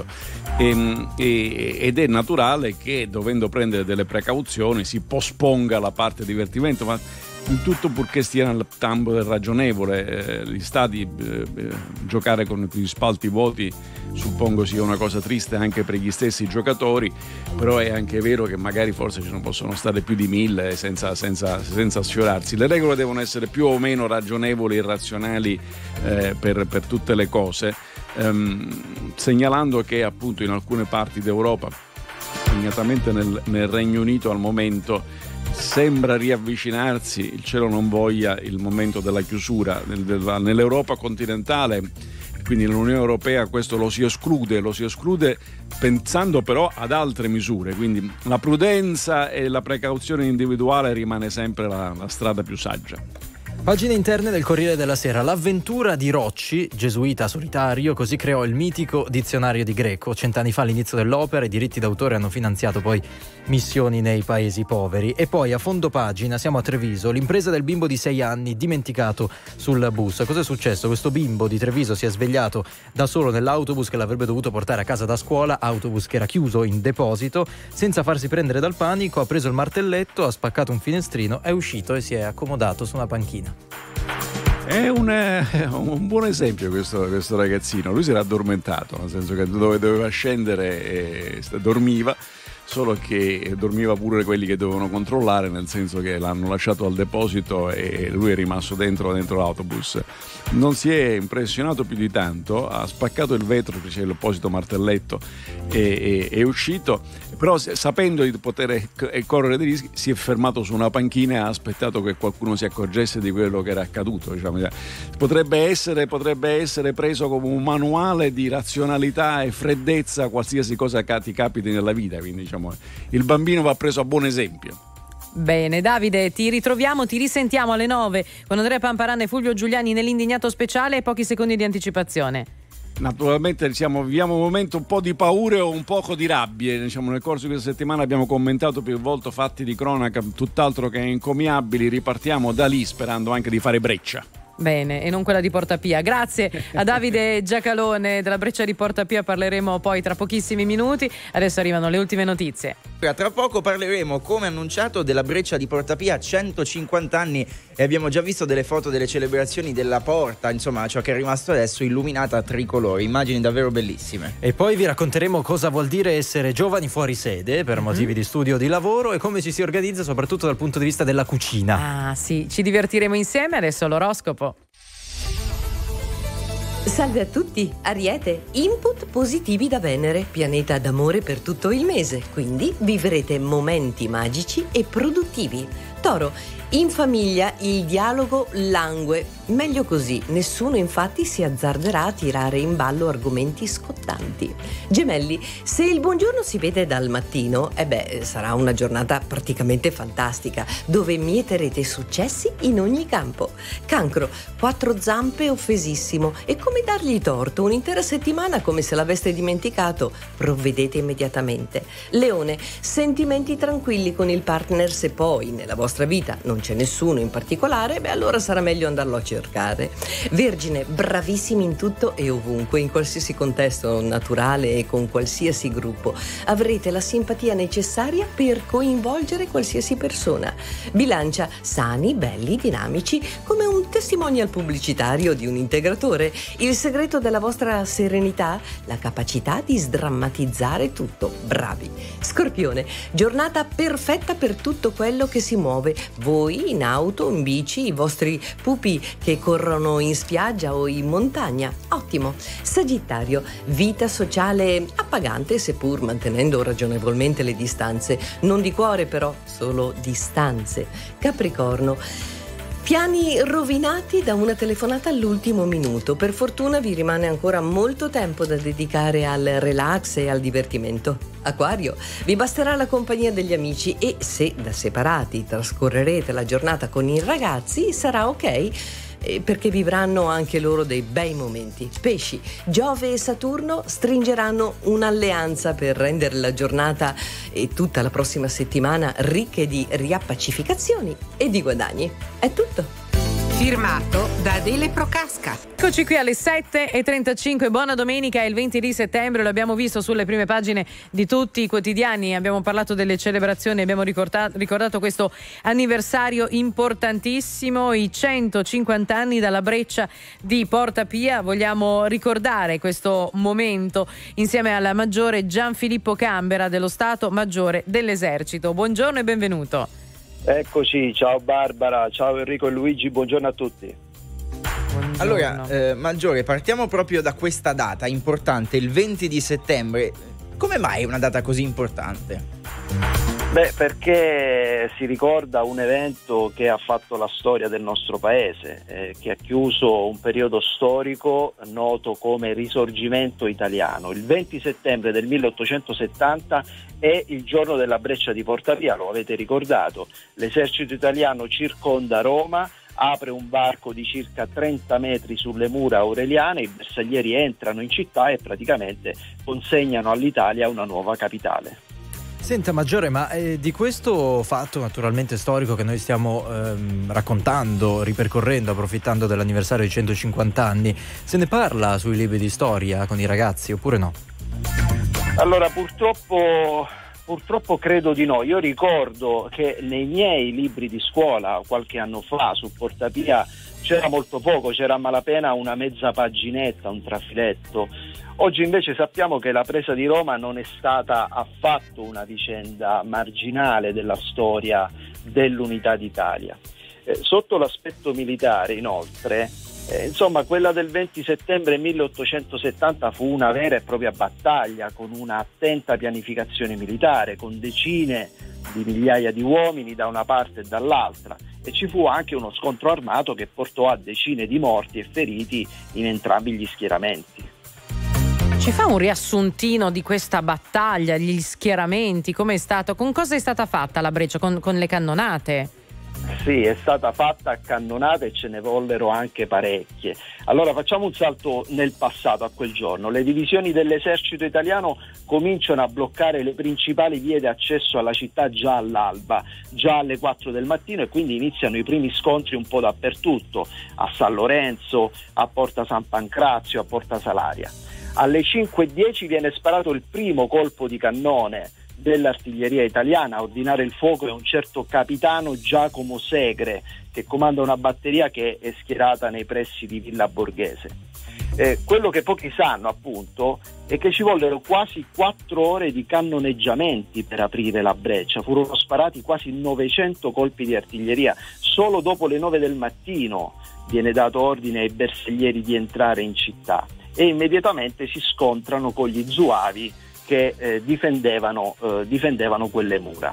ed è naturale che, dovendo prendere delle precauzioni, si posponga la parte divertimento, ma in tutto purché stia nel campo del ragionevole. Gli stadi, giocare con gli spalti vuoti suppongo sia una cosa triste anche per gli stessi giocatori, però è anche vero che magari forse ci non possono stare più di 1000 senza sfiorarsi. Le regole devono essere più o meno ragionevoli e razionali per tutte le cose, segnalando che appunto in alcune parti d'Europa, segnatamente nel Regno Unito al momento, sembra riavvicinarsi, il cielo non voglia, il momento della chiusura. Nell'Europa continentale, quindi nell'Unione Europea, questo lo si esclude pensando però ad altre misure, quindi la prudenza e la precauzione individuale rimane sempre la strada più saggia. Pagine interne del Corriere della Sera. L'avventura di Rocci, gesuita solitario, così creò il mitico dizionario di greco. 100 anni fa, all'inizio dell'opera, i diritti d'autore hanno finanziato poi missioni nei paesi poveri. E poi a fondo pagina siamo a Treviso, l'impresa del bimbo di 6 anni dimenticato sul bus. Cosa è successo? Questo bimbo di Treviso si è svegliato da solo nell'autobus che l'avrebbe dovuto portare a casa da scuola, autobus che era chiuso in deposito. Senza farsi prendere dal panico ha preso il martelletto, ha spaccato un finestrino, è uscito e si è accomodato su una panchina. È un buon esempio questo ragazzino. Lui si era addormentato, nel senso che dove doveva scendere dormiva, solo che dormiva pure quelli che dovevano controllare, nel senso che l'hanno lasciato al deposito e lui è rimasto dentro l'autobus. Non si è impressionato più di tanto, ha spaccato il vetro, c'è l'apposito martelletto, e è uscito, però sapendo di poter correre dei rischi si è fermato su una panchina e ha aspettato che qualcuno si accorgesse di quello che era accaduto. Potrebbe essere preso come un manuale di razionalità e freddezza qualsiasi cosa ti capiti nella vita, quindi il bambino va preso a buon esempio. Bene, Davide, ti ritroviamo, ti risentiamo alle 9 con Andrea Pamparan e Fulvio Giuliani nell'Indignato Speciale, e pochi secondi di anticipazione. Naturalmente viviamo un momento un po' di paure o un poco di rabbie. Nel corso di questa settimana abbiamo commentato più volte fatti di cronaca tutt'altro che encomiabili. Ripartiamo da lì sperando anche di fare breccia. Bene, e non quella di Porta Pia. Grazie a Davide Giacalone della Breccia di Porta Pia, parleremo poi tra pochissimi minuti. Adesso arrivano le ultime notizie. Tra poco parleremo, come annunciato, della Breccia di Porta Pia, 150 anni, e abbiamo già visto delle foto delle celebrazioni della porta, insomma ciò che è rimasto adesso illuminata a tricolori, immagini davvero bellissime. E poi vi racconteremo cosa vuol dire essere giovani fuori sede per motivi di studio o di lavoro, e come ci si organizza soprattutto dal punto di vista della cucina. Ah sì, ci divertiremo insieme. Adesso l'oroscopo. Salve a tutti, Ariete, input positivi da Venere, pianeta d'amore per tutto il mese, quindi vivrete momenti magici e produttivi. Toro, in famiglia il dialogo langue, meglio così, nessuno infatti si azzarderà a tirare in ballo argomenti scottanti. Gemelli, se il buongiorno si vede dal mattino, sarà una giornata praticamente fantastica, dove mieterete successi in ogni campo. Cancro, 4 zampe offesissimo, e come come dargli torto un'intera settimana come se l'aveste dimenticato? Provvedete immediatamente. Leone, sentimenti tranquilli con il partner. Se poi nella vostra vita non c'è nessuno in particolare, allora sarà meglio andarlo a cercare. Vergine, bravissimi in tutto e ovunque, in qualsiasi contesto naturale e con qualsiasi gruppo. Avrete la simpatia necessaria per coinvolgere qualsiasi persona. Bilancia, sani, belli, dinamici, come un testimonial pubblicitario di un integratore. Il segreto della vostra serenità? La capacità di sdrammatizzare tutto. Bravi. Scorpione, giornata perfetta per tutto quello che si muove. Voi in auto, in bici, i vostri pupi che corrono in spiaggia o in montagna. Ottimo. Sagittario, vita sociale appagante, seppur mantenendo ragionevolmente le distanze. Non di cuore però, solo distanze. Capricorno, piani rovinati da una telefonata all'ultimo minuto. Per fortuna vi rimane ancora molto tempo da dedicare al relax e al divertimento. Acquario, vi basterà la compagnia degli amici e se da separati trascorrerete la giornata con i ragazzi sarà ok, perché vivranno anche loro dei bei momenti. Pesci, Giove e Saturno stringeranno un'alleanza per rendere la giornata e tutta la prossima settimana ricche di riappacificazioni e di guadagni. È tutto. Firmato da Adele Procasca. Eccoci qui alle 7:35. Buona domenica, è il 20 di settembre. Lo abbiamo visto sulle prime pagine di tutti i quotidiani. Abbiamo parlato delle celebrazioni, abbiamo ricordato questo anniversario importantissimo, i 150 anni dalla breccia di Porta Pia. Vogliamo ricordare questo momento insieme alla maggiore Gianfilippo Cambera dello Stato Maggiore dell'Esercito. Buongiorno e benvenuto. Eccoci, ciao Barbara, ciao Enrico e Luigi, buongiorno a tutti. Buongiorno. Allora, Maggiore, partiamo proprio da questa data importante, il 20 di settembre. Come mai è una data così importante? Beh, perché si ricorda un evento che ha fatto la storia del nostro paese, che ha chiuso un periodo storico noto come Risorgimento italiano. Il 20 settembre del 1870 è il giorno della breccia di Porta Pia, lo avete ricordato. L'esercito italiano circonda Roma, apre un varco di circa 30 metri sulle mura aureliane, i bersaglieri entrano in città e praticamente consegnano all'Italia una nuova capitale. Senta Maggiore, ma di questo fatto naturalmente storico che noi stiamo raccontando, ripercorrendo, approfittando dell'anniversario di 150 anni, se ne parla sui libri di storia con i ragazzi oppure no? Allora purtroppo credo di no. Io ricordo che nei miei libri di scuola qualche anno fa su Porta Pia c'era molto poco, c'era a malapena una mezza paginetta, un trafiletto. Oggi invece sappiamo che la presa di Roma non è stata affatto una vicenda marginale della storia dell'unità d'Italia. Sotto l'aspetto militare, inoltre, quella del 20 settembre 1870 fu una vera e propria battaglia con una attenta pianificazione militare, con decine di migliaia di uomini da una parte e dall'altra, e ci fu anche uno scontro armato che portò a decine di morti e feriti in entrambi gli schieramenti. Ci fa un riassuntino di questa battaglia, gli schieramenti, com'è stato, con cosa è stata fatta la breccia, con le cannonate? Sì, è stata fatta a cannonate e ce ne vollero anche parecchie. Allora facciamo un salto nel passato, a quel giorno. Le divisioni dell'esercito italiano cominciano a bloccare le principali vie di accesso alla città già all'alba, già alle 4 del mattino, e quindi iniziano i primi scontri un po' dappertutto, a San Lorenzo, a Porta San Pancrazio, a Porta Salaria. Alle 5:10 viene sparato il primo colpo di cannone dell'artiglieria italiana. A ordinare il fuoco è un certo capitano Giacomo Segre, che comanda una batteria che è schierata nei pressi di Villa Borghese. Quello che pochi sanno, appunto, è che ci vollero quasi 4 ore di cannoneggiamenti per aprire la breccia. Furono sparati quasi 900 colpi di artiglieria. Solo dopo le 9 del mattino viene dato ordine ai bersaglieri di entrare in città e immediatamente si scontrano con gli zuavi che difendevano quelle mura.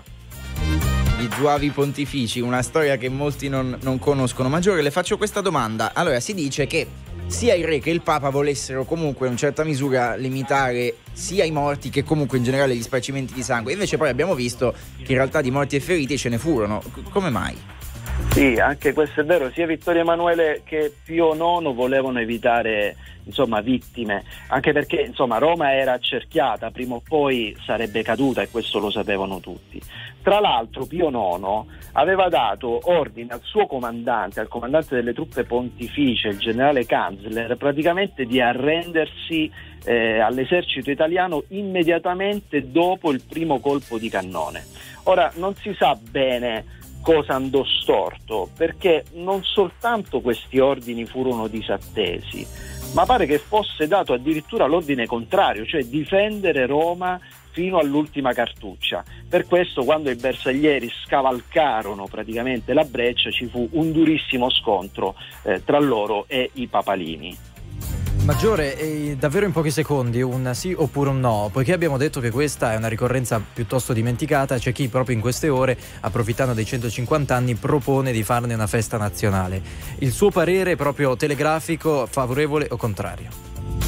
Gli zuavi pontifici, una storia che molti non conoscono. Maggiore, le faccio questa domanda. Allora, si dice che sia il re che il papa volessero comunque in certa misura limitare sia i morti che comunque in generale gli sparcimenti di sangue. Invece poi abbiamo visto che in realtà di morti e feriti ce ne furono. Come mai? Sì, anche questo è vero, sia Vittorio Emanuele che Pio IX volevano evitare vittime, anche perché Roma era accerchiata, prima o poi sarebbe caduta e questo lo sapevano tutti. Tra l'altro Pio IX aveva dato ordine al suo comandante, al comandante delle truppe pontificie, il generale Kanzler, praticamente di arrendersi all'esercito italiano immediatamente dopo il primo colpo di cannone. Ora non si sa bene cosa andò storto, perché non soltanto questi ordini furono disattesi, ma pare che fosse dato addirittura l'ordine contrario, cioè difendere Roma fino all'ultima cartuccia. Per questo, quando i bersaglieri scavalcarono praticamente la breccia, ci fu un durissimo scontro tra loro e i papalini. Maggiore, davvero in pochi secondi un sì oppure un no, poiché abbiamo detto che questa è una ricorrenza piuttosto dimenticata, c'è chi proprio in queste ore, approfittando dei 150 anni, propone di farne una festa nazionale. Il suo parere proprio telegrafico, favorevole o contrario?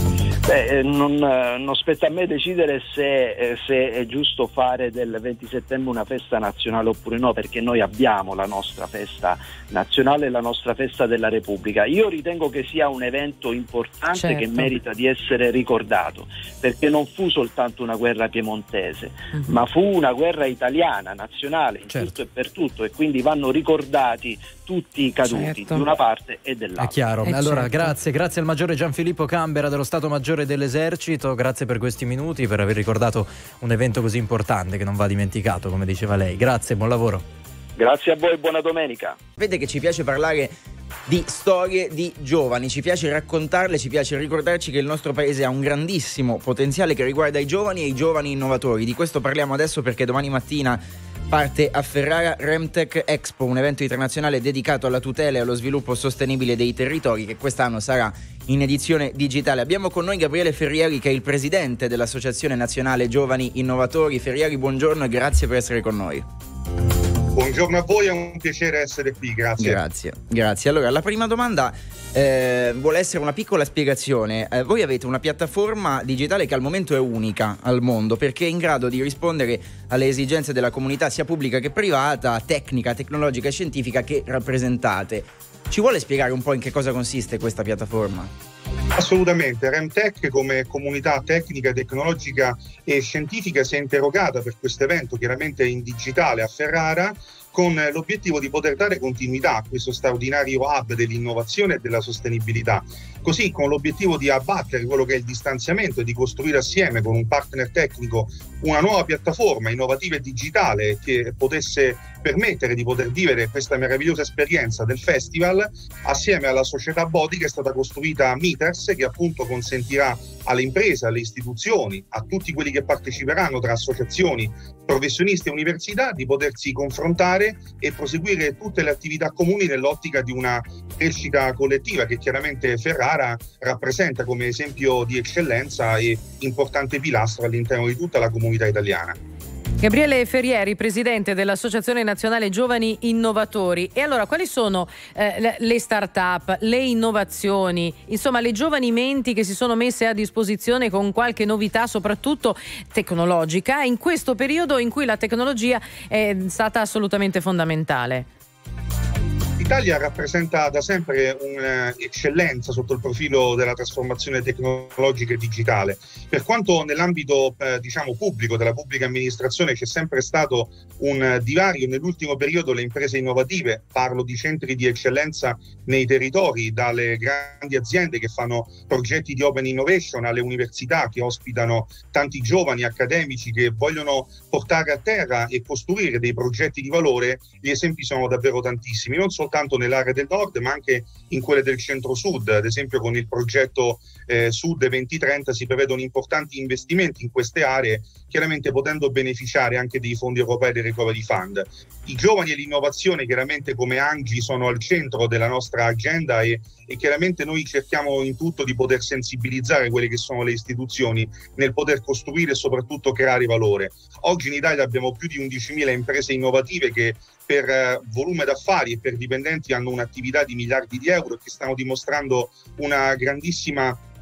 Non spetta a me decidere se è giusto fare del 20 settembre una festa nazionale oppure no, perché noi abbiamo la nostra festa nazionale e la nostra festa della Repubblica. Io ritengo che sia un evento importante, certo, che merita di essere ricordato, perché non fu soltanto una guerra piemontese, ma fu una guerra italiana, nazionale, in tutto e per tutto, e quindi vanno ricordati tutti i caduti, di una parte e dell'altra. È chiaro. Allora, grazie al maggiore Gianfilippo Cambera dello Stato Maggiore dell'Esercito, grazie per questi minuti, per aver ricordato un evento così importante che non va dimenticato, come diceva lei. Grazie, buon lavoro. Grazie a voi, buona domenica. Vede che ci piace parlare di storie di giovani, ci piace raccontarle, ci piace ricordarci che il nostro paese ha un grandissimo potenziale che riguarda i giovani e i giovani innovatori. Di questo parliamo adesso perché domani mattina parte a Ferrara Remtech Expo, un evento internazionale dedicato alla tutela e allo sviluppo sostenibile dei territori, che quest'anno sarà in edizione digitale. Abbiamo con noi Gabriele Ferrieri, che è il presidente dell'Associazione Nazionale Giovani Innovatori. Ferrieri, buongiorno e grazie per essere con noi. Buongiorno a voi, è un piacere essere qui, grazie. Allora, la prima domanda vuole essere una piccola spiegazione. Voi avete una piattaforma digitale che al momento è unica al mondo, perché è in grado di rispondere alle esigenze della comunità sia pubblica che privata, tecnica, tecnologica e scientifica che rappresentate. Ci vuole spiegare un po' in che cosa consiste questa piattaforma? Assolutamente, Remtech come comunità tecnica, tecnologica e scientifica si è interrogata per questo evento, chiaramente in digitale a Ferrara, con l'obiettivo di poter dare continuità a questo straordinario hub dell'innovazione e della sostenibilità, così con l'obiettivo di abbattere quello che è il distanziamento e di costruire assieme con un partner tecnico una nuova piattaforma innovativa e digitale che potesse permettere di poter vivere questa meravigliosa esperienza del festival assieme alla società Body che è stata costruita a Meters, che appunto consentirà alle imprese, alle istituzioni, a tutti quelli che parteciperanno tra associazioni, professionisti e università di potersi confrontare e proseguire tutte le attività comuni nell'ottica di una crescita collettiva che chiaramente Ferrara rappresenta come esempio di eccellenza e importante pilastro all'interno di tutta la comunità italiana. Gabriele Ferrieri, presidente dell'Associazione Nazionale Giovani Innovatori. E allora, quali sono le start-up, le innovazioni, insomma le giovani menti che si sono messe a disposizione con qualche novità, soprattutto tecnologica, in questo periodo in cui la tecnologia è stata assolutamente fondamentale? L'Italia rappresenta da sempre un'eccellenza sotto il profilo della trasformazione tecnologica e digitale. Per quanto nell'ambito pubblico, della pubblica amministrazione, c'è sempre stato un divario nell'ultimo periodo, le imprese innovative, parlo di centri di eccellenza nei territori, dalle grandi aziende che fanno progetti di open innovation alle università che ospitano tanti giovani accademici che vogliono portare a terra e costruire dei progetti di valore, gli esempi sono davvero tantissimi, non soltanto nell'area del nord ma anche in quelle del centro-sud. Ad esempio con il progetto Sud 2030 si prevedono importanti investimenti in queste aree, chiaramente potendo beneficiare anche dei fondi europei del Recovery Fund. I giovani e l'innovazione chiaramente come ANGI sono al centro della nostra agenda e chiaramente noi cerchiamo in tutto di poter sensibilizzare quelle che sono le istituzioni nel poter costruire e soprattutto creare valore. Oggi in Italia abbiamo più di 11.000 imprese innovative che per volume d'affari e per dipendenti hanno un'attività di miliardi di euro e che stanno dimostrando una grandissima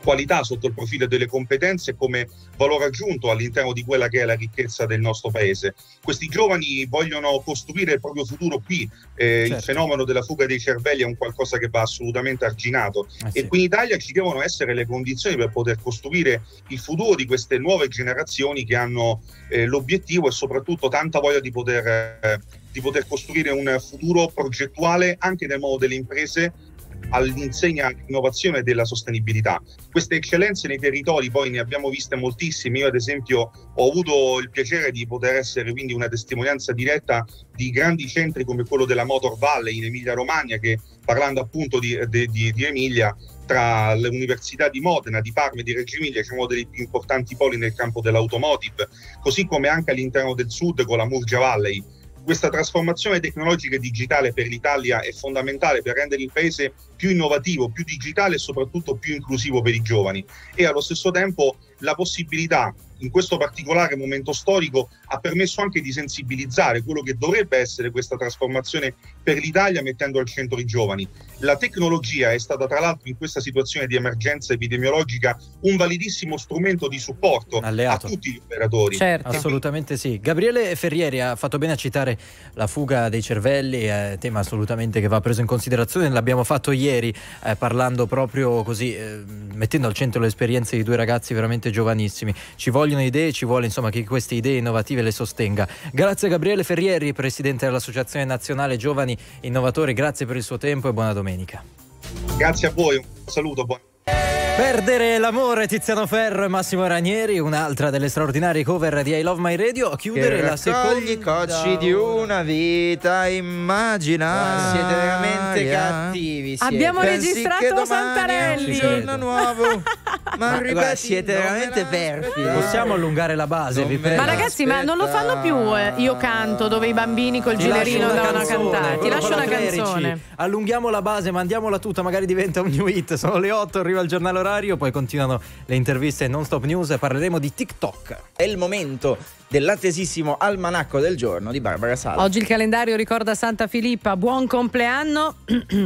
qualità sotto il profilo delle competenze e come valore aggiunto all'interno di quella che è la ricchezza del nostro paese. Questi giovani vogliono costruire il proprio futuro qui, certo. Il fenomeno della fuga dei cervelli è un qualcosa che va assolutamente arginato e qui in Italia ci devono essere le condizioni per poter costruire il futuro di queste nuove generazioni che hanno l'obiettivo e soprattutto tanta voglia di poter costruire un futuro progettuale anche nel modo delle imprese all'insegna dell'innovazione e della sostenibilità. Queste eccellenze nei territori poi ne abbiamo viste moltissime. Io ad esempio ho avuto il piacere di poter essere quindi una testimonianza diretta di grandi centri come quello della Motor Valley in Emilia Romagna, che parlando appunto di Emilia, tra le università di Modena, di Parma e di Reggio Emilia c'è uno dei più importanti poli nel campo dell'automotive, così come anche all'interno del sud con la Murgia Valley. Questa trasformazione tecnologica e digitale per l'Italia è fondamentale per rendere il paese più innovativo, più digitale e soprattutto più inclusivo per i giovani, e allo stesso tempo la possibilità in questo particolare momento storico ha permesso anche di sensibilizzare quello che dovrebbe essere questa trasformazione per l'Italia, mettendo al centro i giovani. La tecnologia è stata tra l'altro in questa situazione di emergenza epidemiologica un validissimo strumento di supporto alleato a tutti gli operatori. Certo. Assolutamente sì. Gabriele Ferrieri ha fatto bene a citare la fuga dei cervelli, tema assolutamente che va preso in considerazione. L'abbiamo fatto ieri parlando proprio così, mettendo al centro le esperienze di due ragazzi veramente giovanissimi. Ci vogliono idee, ci vuole insomma che queste idee innovative le sostenga. Grazie Gabriele Ferrieri, presidente dell'Associazione Nazionale Giovani Innovatori, grazie per il suo tempo e buona domenica. Grazie a voi, un saluto, buon. Perdere l'amore, Tiziano Ferro e Massimo Ranieri, un'altra delle straordinarie cover di I Love My Radio. A chiudere la seconda. I cocci di una vita, immagina. Siete veramente cattivi. Abbiamo registrato Santarelli. Un giorno nuovo. Ma ripeti, siete veramente perfidi. Possiamo allungare la base, vi prego. Ma ragazzi, ma non lo fanno più Io Canto, dove i bambini col gilerino andavano a cantare. Ti lascio una canzone. Allunghiamo la base, mandiamola tutta, magari diventa un new hit. Sono le 8, arriva il giornale orario, poi continuano le interviste Non Stop News e parleremo di TikTok. È il momento dell'attesissimo almanacco del giorno di Barbara Sala. Oggi il calendario ricorda Santa Filippa. Buon compleanno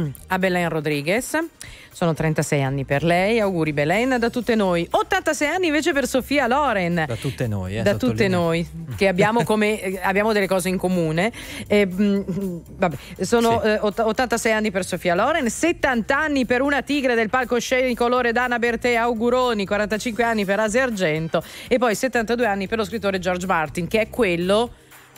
a Belen Rodriguez. Sono 36 anni per lei, auguri Belen da tutte noi. 86 anni invece per Sofia Loren. Da tutte noi, da tutte noi, che abbiamo abbiamo delle cose in comune. Vabbè, sono 86 anni per Sofia Loren, 70 anni per una tigre del palcoscenico Loredana Bertè, auguroni, 45 anni per Asia Argento e poi 72 anni per lo scrittore George Martin, che è quello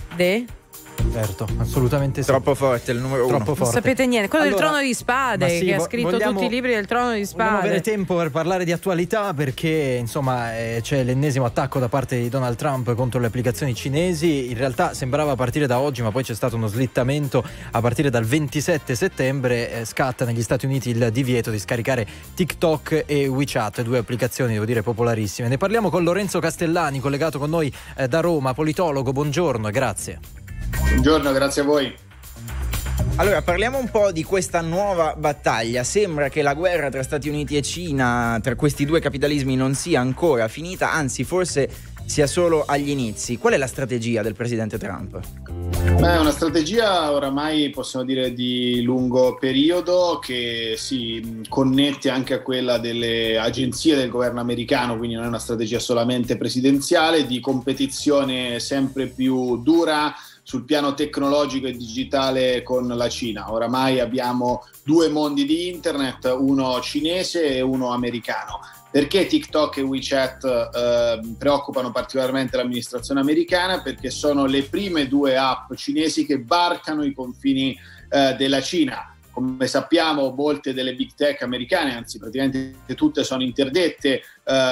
Certo, assolutamente sì. Troppo forte, il numero uno. Troppo forte. Non sapete niente. Quello del Trono di Spade, che ha scritto tutti i libri del Trono di Spade. Vogliamo avere tempo per parlare di attualità, perché insomma c'è l'ennesimo attacco da parte di Donald Trump contro le applicazioni cinesi. In realtà sembrava partire da oggi, ma poi c'è stato uno slittamento. A partire dal 27 settembre scatta negli Stati Uniti il divieto di scaricare TikTok e WeChat, due applicazioni devo dire popolarissime. Ne parliamo con Lorenzo Castellani, collegato con noi da Roma, politologo. Buongiorno e grazie. Buongiorno, grazie a voi. Allora, parliamo un po' di questa nuova battaglia. Sembra che la guerra tra Stati Uniti e Cina, tra questi due capitalismi, non sia ancora finita, anzi forse sia solo agli inizi. Qual è la strategia del presidente Trump? Beh, una strategia oramai possiamo dire di lungo periodo, che si connette anche a quella delle agenzie del governo americano, quindi non è una strategia solamente presidenziale, di competizione sempre più dura sul piano tecnologico e digitale con la Cina. Oramai abbiamo due mondi di internet, uno cinese e uno americano. Perché TikTok e WeChat preoccupano particolarmente l'amministrazione americana? Perché sono le prime due app cinesi che varcano i confini della Cina. Come sappiamo, molte delle big tech americane, anzi praticamente tutte, sono interdette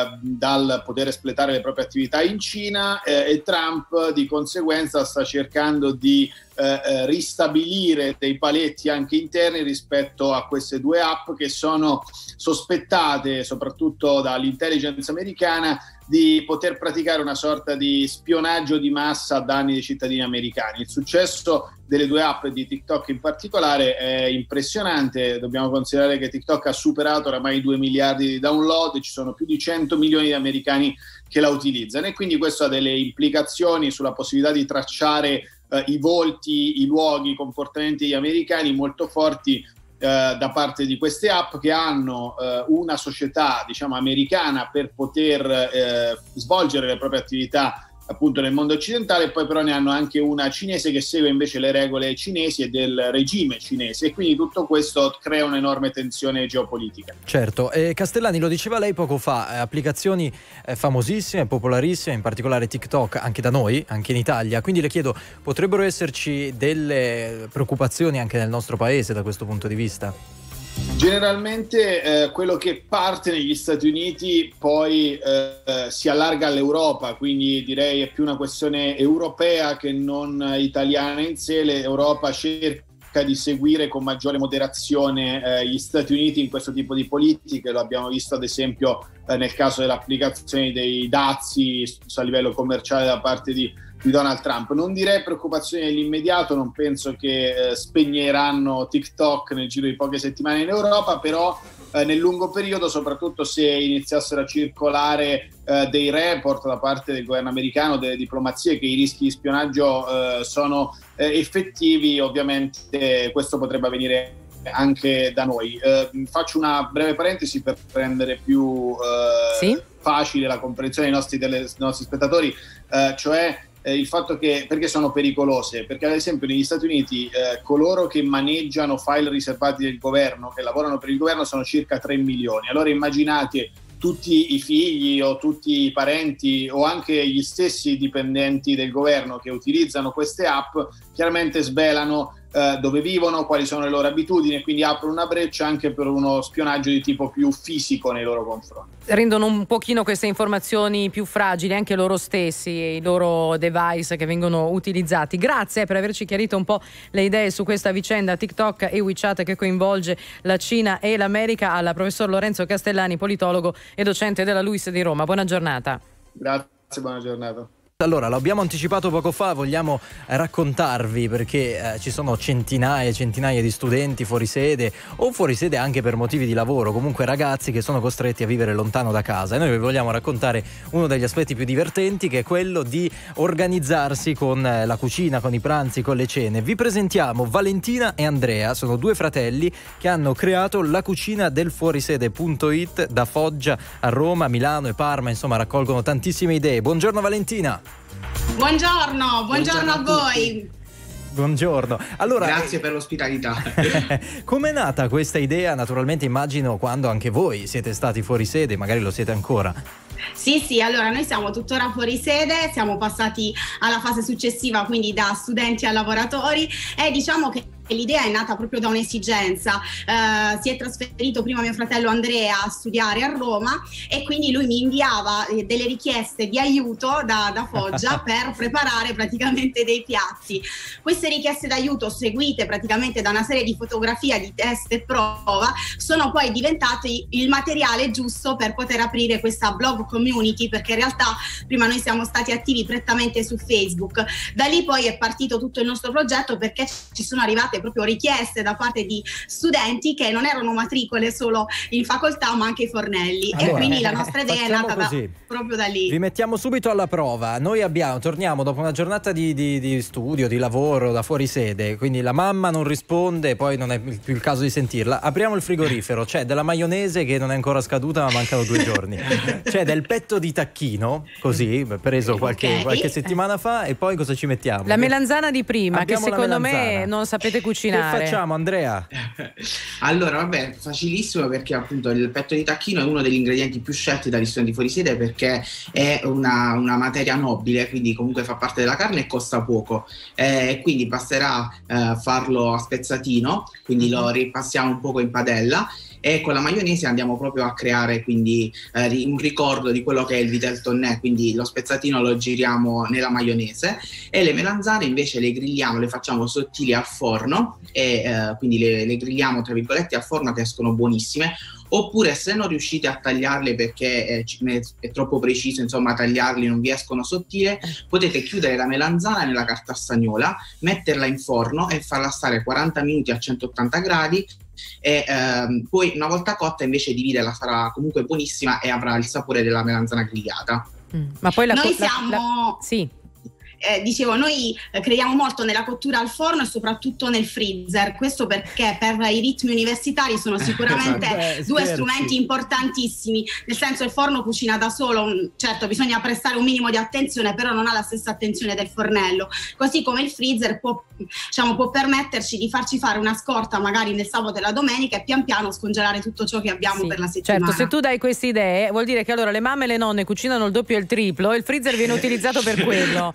dal poter espletare le proprie attività in Cina e Trump di conseguenza sta cercando di ristabilire dei paletti anche interni rispetto a queste due app che sono sospettate soprattutto dall'intelligence americana di poter praticare una sorta di spionaggio di massa a danni dei cittadini americani. Il successo delle due app, di TikTok in particolare, è impressionante. Dobbiamo considerare che TikTok ha superato oramai 2 miliardi di download, ci sono più di 100 milioni di americani che la utilizzano, e quindi questo ha delle implicazioni sulla possibilità di tracciare i volti, i luoghi, i comportamenti degli americani molto forti, da parte di queste app, che hanno una società, diciamo, americana per poter svolgere le proprie attività appunto nel mondo occidentale, e poi però ne hanno anche una cinese che segue invece le regole cinesi e del regime cinese, e quindi tutto questo crea un'enorme tensione geopolitica. Certo, Castellani, lo diceva lei poco fa, applicazioni famosissime, popolarissime, in particolare TikTok anche da noi, anche in Italia, quindi le chiedo, potrebbero esserci delle preoccupazioni anche nel nostro paese da questo punto di vista? Generalmente quello che parte negli Stati Uniti poi si allarga all'Europa, quindi direi è più una questione europea che non italiana in sé. L'Europa cerca di seguire con maggiore moderazione gli Stati Uniti in questo tipo di politiche. Lo abbiamo visto ad esempio nel caso dell'applicazione dei dazi a livello commerciale da parte di Donald Trump. Non direi preoccupazioni nell'immediato, non penso che spegneranno TikTok nel giro di poche settimane in Europa, però nel lungo periodo, soprattutto se iniziassero a circolare dei report da parte del governo americano, delle diplomazie, che i rischi di spionaggio sono effettivi, ovviamente questo potrebbe avvenire anche da noi. Faccio una breve parentesi per rendere più facile la comprensione dei nostri spettatori, cioè il fatto che, perché sono pericolose? Perché ad esempio negli Stati Uniti coloro che maneggiano file riservati del governo, che lavorano per il governo, sono circa 3 milioni. Allora immaginate tutti i figli o tutti i parenti o anche gli stessi dipendenti del governo che utilizzano queste app, chiaramente svelano dove vivono, quali sono le loro abitudini, e quindi aprono una breccia anche per uno spionaggio di tipo più fisico nei loro confronti. Rendono un pochino queste informazioni più fragili anche loro stessi e i loro device che vengono utilizzati. Grazie per averci chiarito un po' le idee su questa vicenda TikTok e WeChat che coinvolge la Cina e l'America, al professor Lorenzo Castellani, politologo e docente della LUISS di Roma. Buona giornata. Grazie, buona giornata. Allora, l'abbiamo anticipato poco fa, vogliamo raccontarvi perché ci sono centinaia e centinaia di studenti fuori sede o fuori sede anche per motivi di lavoro, comunque ragazzi che sono costretti a vivere lontano da casa, e noi vi vogliamo raccontare uno degli aspetti più divertenti, che è quello di organizzarsi con la cucina, con i pranzi, con le cene. Vi presentiamo Valentina e Andrea, sono due fratelli che hanno creato la cucina del fuorisede.it da Foggia a Roma, Milano e Parma, insomma raccolgono tantissime idee. Buongiorno Valentina. Buongiorno a voi. Buongiorno. Allora, grazie per l'ospitalità. Com'è nata questa idea? Naturalmente immagino quando anche voi siete stati fuori sede, magari lo siete ancora. Sì, allora noi siamo tuttora fuori sede, siamo passati alla fase successiva, quindi da studenti a lavoratori, e diciamo che l'idea è nata proprio da un'esigenza. Si è trasferito prima mio fratello Andrea a studiare a Roma, e quindi lui mi inviava delle richieste di aiuto da Foggia per preparare praticamente dei piatti. Queste richieste d'aiuto, seguite praticamente da una serie di fotografie, di test e prova, sono poi diventate il materiale giusto per poter aprire questa blog community, perché in realtà prima noi siamo stati attivi prettamente su Facebook. Da lì poi è partito tutto il nostro progetto, perché ci sono arrivate proprio richieste da parte di studenti che non erano matricole solo in facoltà ma anche i fornelli, allora, e quindi la nostra idea è nata proprio da lì. Vi mettiamo subito alla prova. Noi torniamo dopo una giornata di studio, di lavoro da fuori sede, quindi la mamma non risponde, poi non è più il caso di sentirla. Apriamo il frigorifero, c'è della maionese che non è ancora scaduta ma mancano 2 giorni, c'è del petto di tacchino, così preso qualche settimana fa, e poi cosa ci mettiamo? La melanzana di prima, abbiamo, che secondo me non sapete cucinare. Che facciamo, Andrea? Allora, vabbè, facilissimo, perché appunto il petto di tacchino è uno degli ingredienti più scelti dagli studenti fuori sede, perché è una materia nobile, quindi comunque fa parte della carne e costa poco, quindi basterà farlo a spezzatino, quindi lo ripassiamo un poco in padella, e con la maionese andiamo proprio a creare quindi un ricordo di quello che è il vitel tonnè, quindi lo spezzatino lo giriamo nella maionese, e le melanzane invece le grilliamo, le facciamo sottili al forno, e quindi le grilliamo tra virgolette al forno, che escono buonissime. Oppure, se non riuscite a tagliarle perché è troppo preciso, insomma tagliarli non vi escono sottile, potete chiudere la melanzana nella carta stagnola, metterla in forno e farla stare 40 minuti a 180 gradi, e poi una volta cotta invece dividerla, sarà comunque buonissima e avrà il sapore della melanzana grigliata. Ma poi Sì. dicevo, noi crediamo molto nella cottura al forno e soprattutto nel freezer, questo perché per i ritmi universitari sono sicuramente due strumenti importantissimi, nel senso il forno cucina da solo, certo bisogna prestare un minimo di attenzione, però non ha la stessa attenzione del fornello, così come il freezer può permetterci di farci fare una scorta magari nel sabato e la domenica e pian piano scongelare tutto ciò che abbiamo per la settimana. Certo, se tu dai queste idee vuol dire che allora le mamme e le nonne cucinano il doppio e il triplo e il freezer viene utilizzato per quello.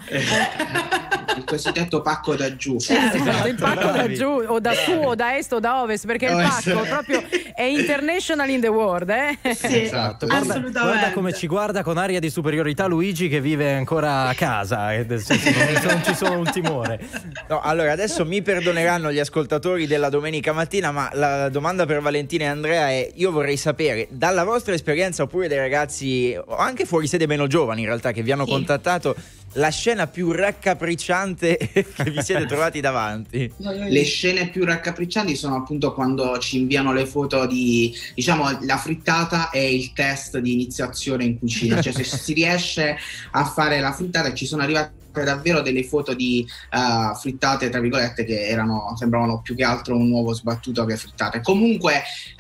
Il cosiddetto pacco da giù. Esatto, il pacco da giù o da su o da est o da ovest, perché il pacco proprio è international in the world, Sì, esatto. Guarda come ci guarda con aria di superiorità Luigi, che vive ancora a casa, non ci sono un timore. No, allora adesso mi perdoneranno gli ascoltatori della domenica mattina, ma la domanda per Valentina e Andrea è: io vorrei sapere dalla vostra esperienza, oppure dai ragazzi o anche fuori sede meno giovani in realtà che vi hanno contattato, la scena più raccapricciante che vi siete trovati davanti. Le scene più raccapriccianti sono appunto quando ci inviano le foto di, diciamo, la frittata e il test di iniziazione in cucina, cioè se si riesce a fare la frittata, e ci sono arrivate davvero delle foto di frittate tra virgolette che sembravano più che altro un uovo sbattuto che frittate. Comunque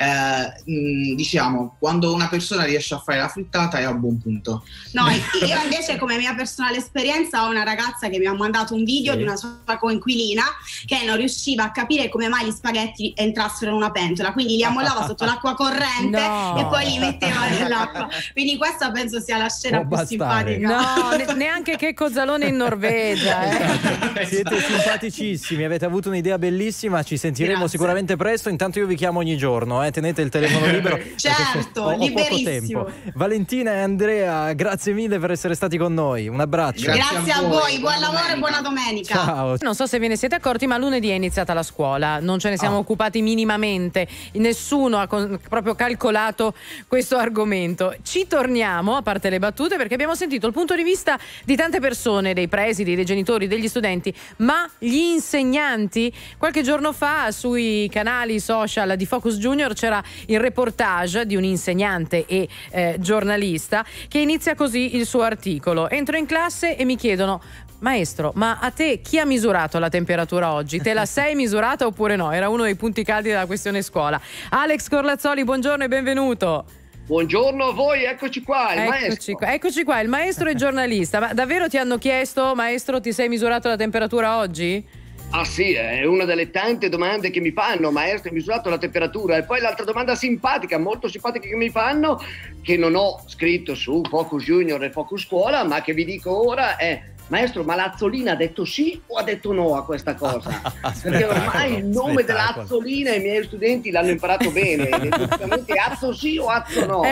diciamo, quando una persona riesce a fare la frittata è a buon punto. No, io invece, come mia personale esperienza, ho una ragazza che mi ha mandato un video di una sua coinquilina che non riusciva a capire come mai gli spaghetti entrassero in una pentola, quindi li ammollava sotto l'acqua corrente e poi li metteva nell'acqua. Quindi questa penso sia la scena più simpatica. No, neanche Checco Zalone in Norvegia. Siete simpaticissimi, avete avuto un'idea bellissima, ci sentiremo sicuramente presto. Intanto io vi chiamo ogni giorno, tenete il telefono libero. Certo, ho liberissimo. poco tempo. Valentina e Andrea, grazie mille per essere stati con noi, un abbraccio. Grazie a voi, buon lavoro e buona domenica. Ciao. Non so se ve ne siete accorti, ma lunedì è iniziata la scuola, non ce ne siamo occupati minimamente, nessuno ha proprio calcolato questo argomento. Ci torniamo, a parte le battute, perché abbiamo sentito il punto di vista di tante persone, dei presidi, dei genitori, degli studenti, ma gli insegnanti. Qualche giorno fa sui canali social di Focus Junior c'era il reportage di un insegnante e giornalista che inizia così il suo articolo: entro in classe e mi chiedono: maestro, ma a te chi ha misurato la temperatura oggi? Te la sei misurata oppure no? Era uno dei punti caldi della questione scuola. Alex Corlazzoli, buongiorno e benvenuto. Buongiorno a voi, eccoci qua, il maestro. Eccoci qua, il maestro e giornalista. Ma davvero ti hanno chiesto: maestro, ti sei misurato la temperatura oggi? Ah sì, è una delle tante domande che mi fanno: maestro, hai misurato la temperatura? E poi l'altra domanda simpatica, molto simpatica, che mi fanno, che non ho scritto su Focus Junior e Focus Scuola, ma che vi dico ora, è: maestro, ma l'Azzolina ha detto sì o ha detto no a questa cosa? Perché ormai il nome dell'Azzolina i miei studenti l'hanno imparato bene, effettivamente azzo sì o azzo no.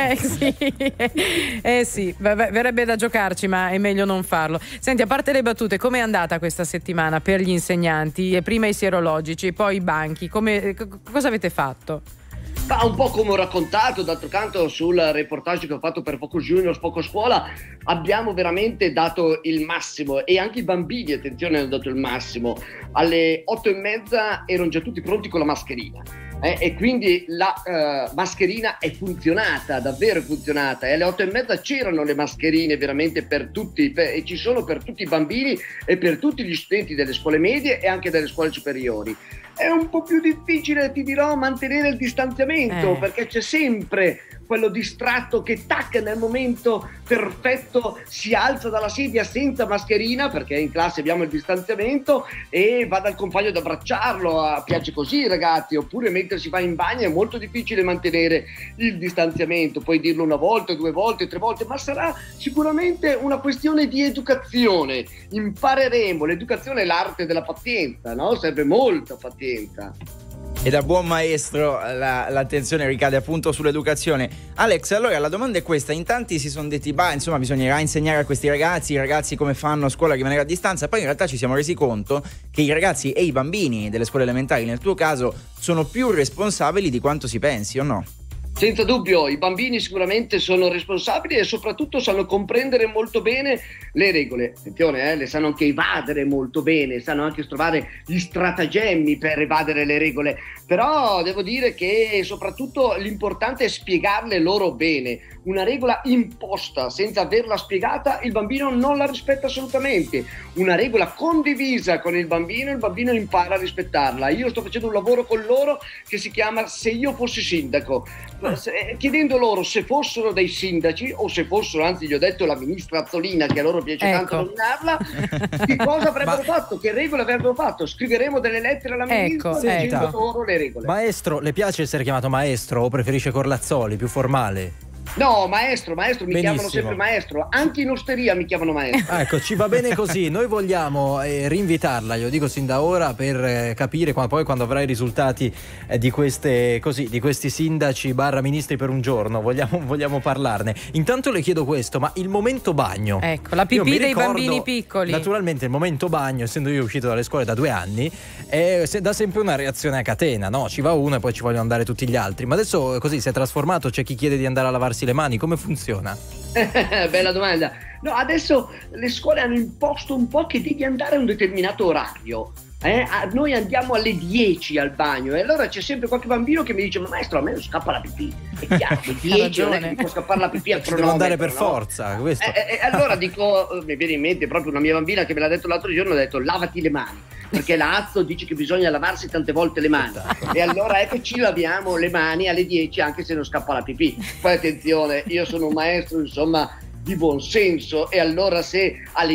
Sì, verrebbe da giocarci, ma è meglio non farlo. Senti, a parte le battute, com'è andata questa settimana per gli insegnanti? Prima i sierologici, poi i banchi, cosa avete fatto? Un po' come ho raccontato, d'altro canto, sul reportage che ho fatto per Focus Junior, Focus Scuola, abbiamo veramente dato il massimo, e anche i bambini, attenzione, hanno dato il massimo. Alle 8:30 erano già tutti pronti con la mascherina. E quindi la mascherina è funzionata, davvero funzionata, e alle 8:30 c'erano le mascherine veramente per tutti, e ci sono per tutti i bambini e per tutti gli studenti delle scuole medie e anche delle scuole superiori. È un po' più difficile, ti dirò, mantenere il distanziamento, perché c'è sempre quello distratto che nel momento perfetto si alza dalla sedia senza mascherina, perché in classe abbiamo il distanziamento, e va dal compagno ad abbracciarlo. Piace così, ragazzi. Oppure mentre si va in bagno è molto difficile mantenere il distanziamento, puoi dirlo una volta, 2 volte, 3 volte, ma sarà sicuramente una questione di educazione. Impareremo, l'educazione è l'arte della pazienza, no? Serve molta pazienza. E da buon maestro l'attenzione ricade appunto sull'educazione. Alex, allora la domanda è questa: in tanti si sono detti insomma bisognerà insegnare a questi ragazzi, i ragazzi come fanno a scuola a rimanere a distanza. Poi in realtà ci siamo resi conto che i ragazzi e i bambini delle scuole elementari, nel tuo caso, sono più responsabili di quanto si pensi, o no? Senza dubbio, i bambini sicuramente sono responsabili e soprattutto sanno comprendere molto bene le regole. Attenzione, le sanno anche evadere molto bene, sanno anche trovare gli stratagemmi per evadere le regole. Però devo dire che soprattutto l'importante è spiegarle loro bene. Una regola imposta senza averla spiegata, il bambino non la rispetta assolutamente. Una regola condivisa con il bambino impara a rispettarla. Io sto facendo un lavoro con loro che si chiama Se io fossi sindaco, chiedendo loro se fossero dei sindaci o se fossero, anzi gli ho detto la ministra Azzolina, che a loro piace tanto nominarla, che cosa avrebbero fatto, che regole avrebbero fatto. Scriveremo delle lettere alla ministra dicendo loro le regole. Maestro, le piace essere chiamato maestro o preferisce Corlazzoli, più formale? No, maestro, mi chiamano sempre maestro, anche in osteria mi chiamano maestro. Ecco, ci va bene così. Noi vogliamo rinvitarla, glielo dico sin da ora, per capire poi quando avrà i risultati di questi sindaci / ministri per un giorno, vogliamo parlarne. Intanto le chiedo questo, ma il momento bagno, ecco, la pipì dei bambini piccoli. Naturalmente il momento bagno, essendo io uscito dalle scuole da 2 anni, dà sempre una reazione a catena, no? Ci va uno e poi ci vogliono andare tutti gli altri. Ma adesso così si è trasformato, c'è chi chiede di andare a lavarsi le mani, come funziona? Bella domanda. No, adesso le scuole hanno imposto un po' che devi andare a un determinato orario. Noi andiamo alle 10 al bagno e allora c'è sempre qualche bambino che mi dice: ma maestro, a me non scappa la pipì. È chiaro, 10 non è che mi può scappare la pipì al cronometro. Devo andare per forza, questo. Allora dico, mi viene in mente proprio una mia bambina che me l'ha detto l'altro giorno, ha detto: lavati le mani, perché la Azzo dice che bisogna lavarsi tante volte le mani. E allora ci laviamo le mani alle 10 anche se non scappa la pipì. Poi attenzione, io sono un maestro, insomma, di buon senso, e allora se alle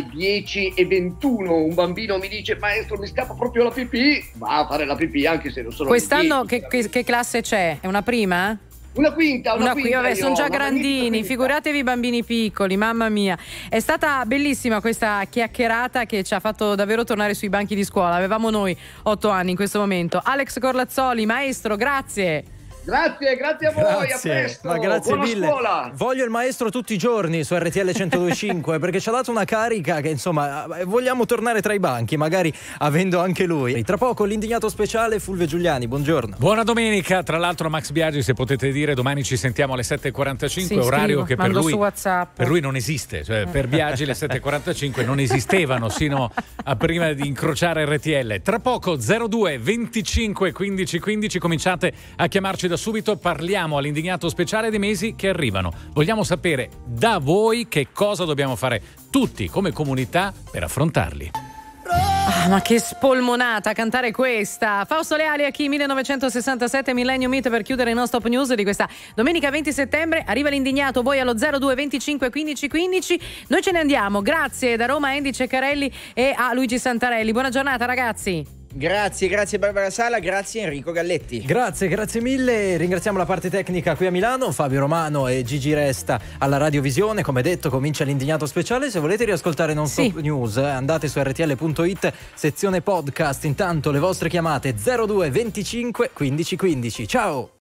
10:21 un bambino mi dice: maestro, mi scappa proprio la pipì, va a fare la pipì anche se non sono. Quest'anno che classe c'è? È una prima? Una quinta. Vabbè, sono già grandini, figuratevi i bambini piccoli, mamma mia. È stata bellissima questa chiacchierata che ci ha fatto davvero tornare sui banchi di scuola. Avevamo noi 8 anni in questo momento. Alex Corlazzoli, maestro, grazie. Grazie a voi, a presto. Ma grazie buona mille. Scuola. Voglio il maestro tutti i giorni su RTL 102.5 perché ci ha dato una carica che, insomma, vogliamo tornare tra i banchi, magari avendo anche lui. Tra poco l'indignato speciale Fulvio Giuliani, buongiorno. Buona domenica, tra l'altro Max Biaggi, se potete dire, domani ci sentiamo alle 7:45, orario che per lui non esiste, cioè per Biaggi le 7:45 non esistevano sino a prima di incrociare RTL. Tra poco 02 25 15 15, cominciate a chiamarci da subito, parliamo all'indignato speciale dei mesi che arrivano. Vogliamo sapere da voi che cosa dobbiamo fare tutti come comunità per affrontarli. Ma che spolmonata cantare questa. Fausto Leali a chi 1967 Millennium Meet per chiudere il nostro Top News di questa domenica 20 settembre. Arriva l'indignato, voi allo 02 25 15 15. Noi ce ne andiamo. Grazie da Roma a Andy Ceccarelli e a Luigi Santarelli. Buona giornata ragazzi. Grazie Barbara Sala, grazie Enrico Galletti. Grazie mille, ringraziamo la parte tecnica qui a Milano, Fabio Romano e Gigi Resta alla radiovisione. Come detto, comincia l'indignato speciale. Se volete riascoltare Non Stop News, andate su rtl.it, sezione podcast. Intanto le vostre chiamate 02 25 15 15. Ciao!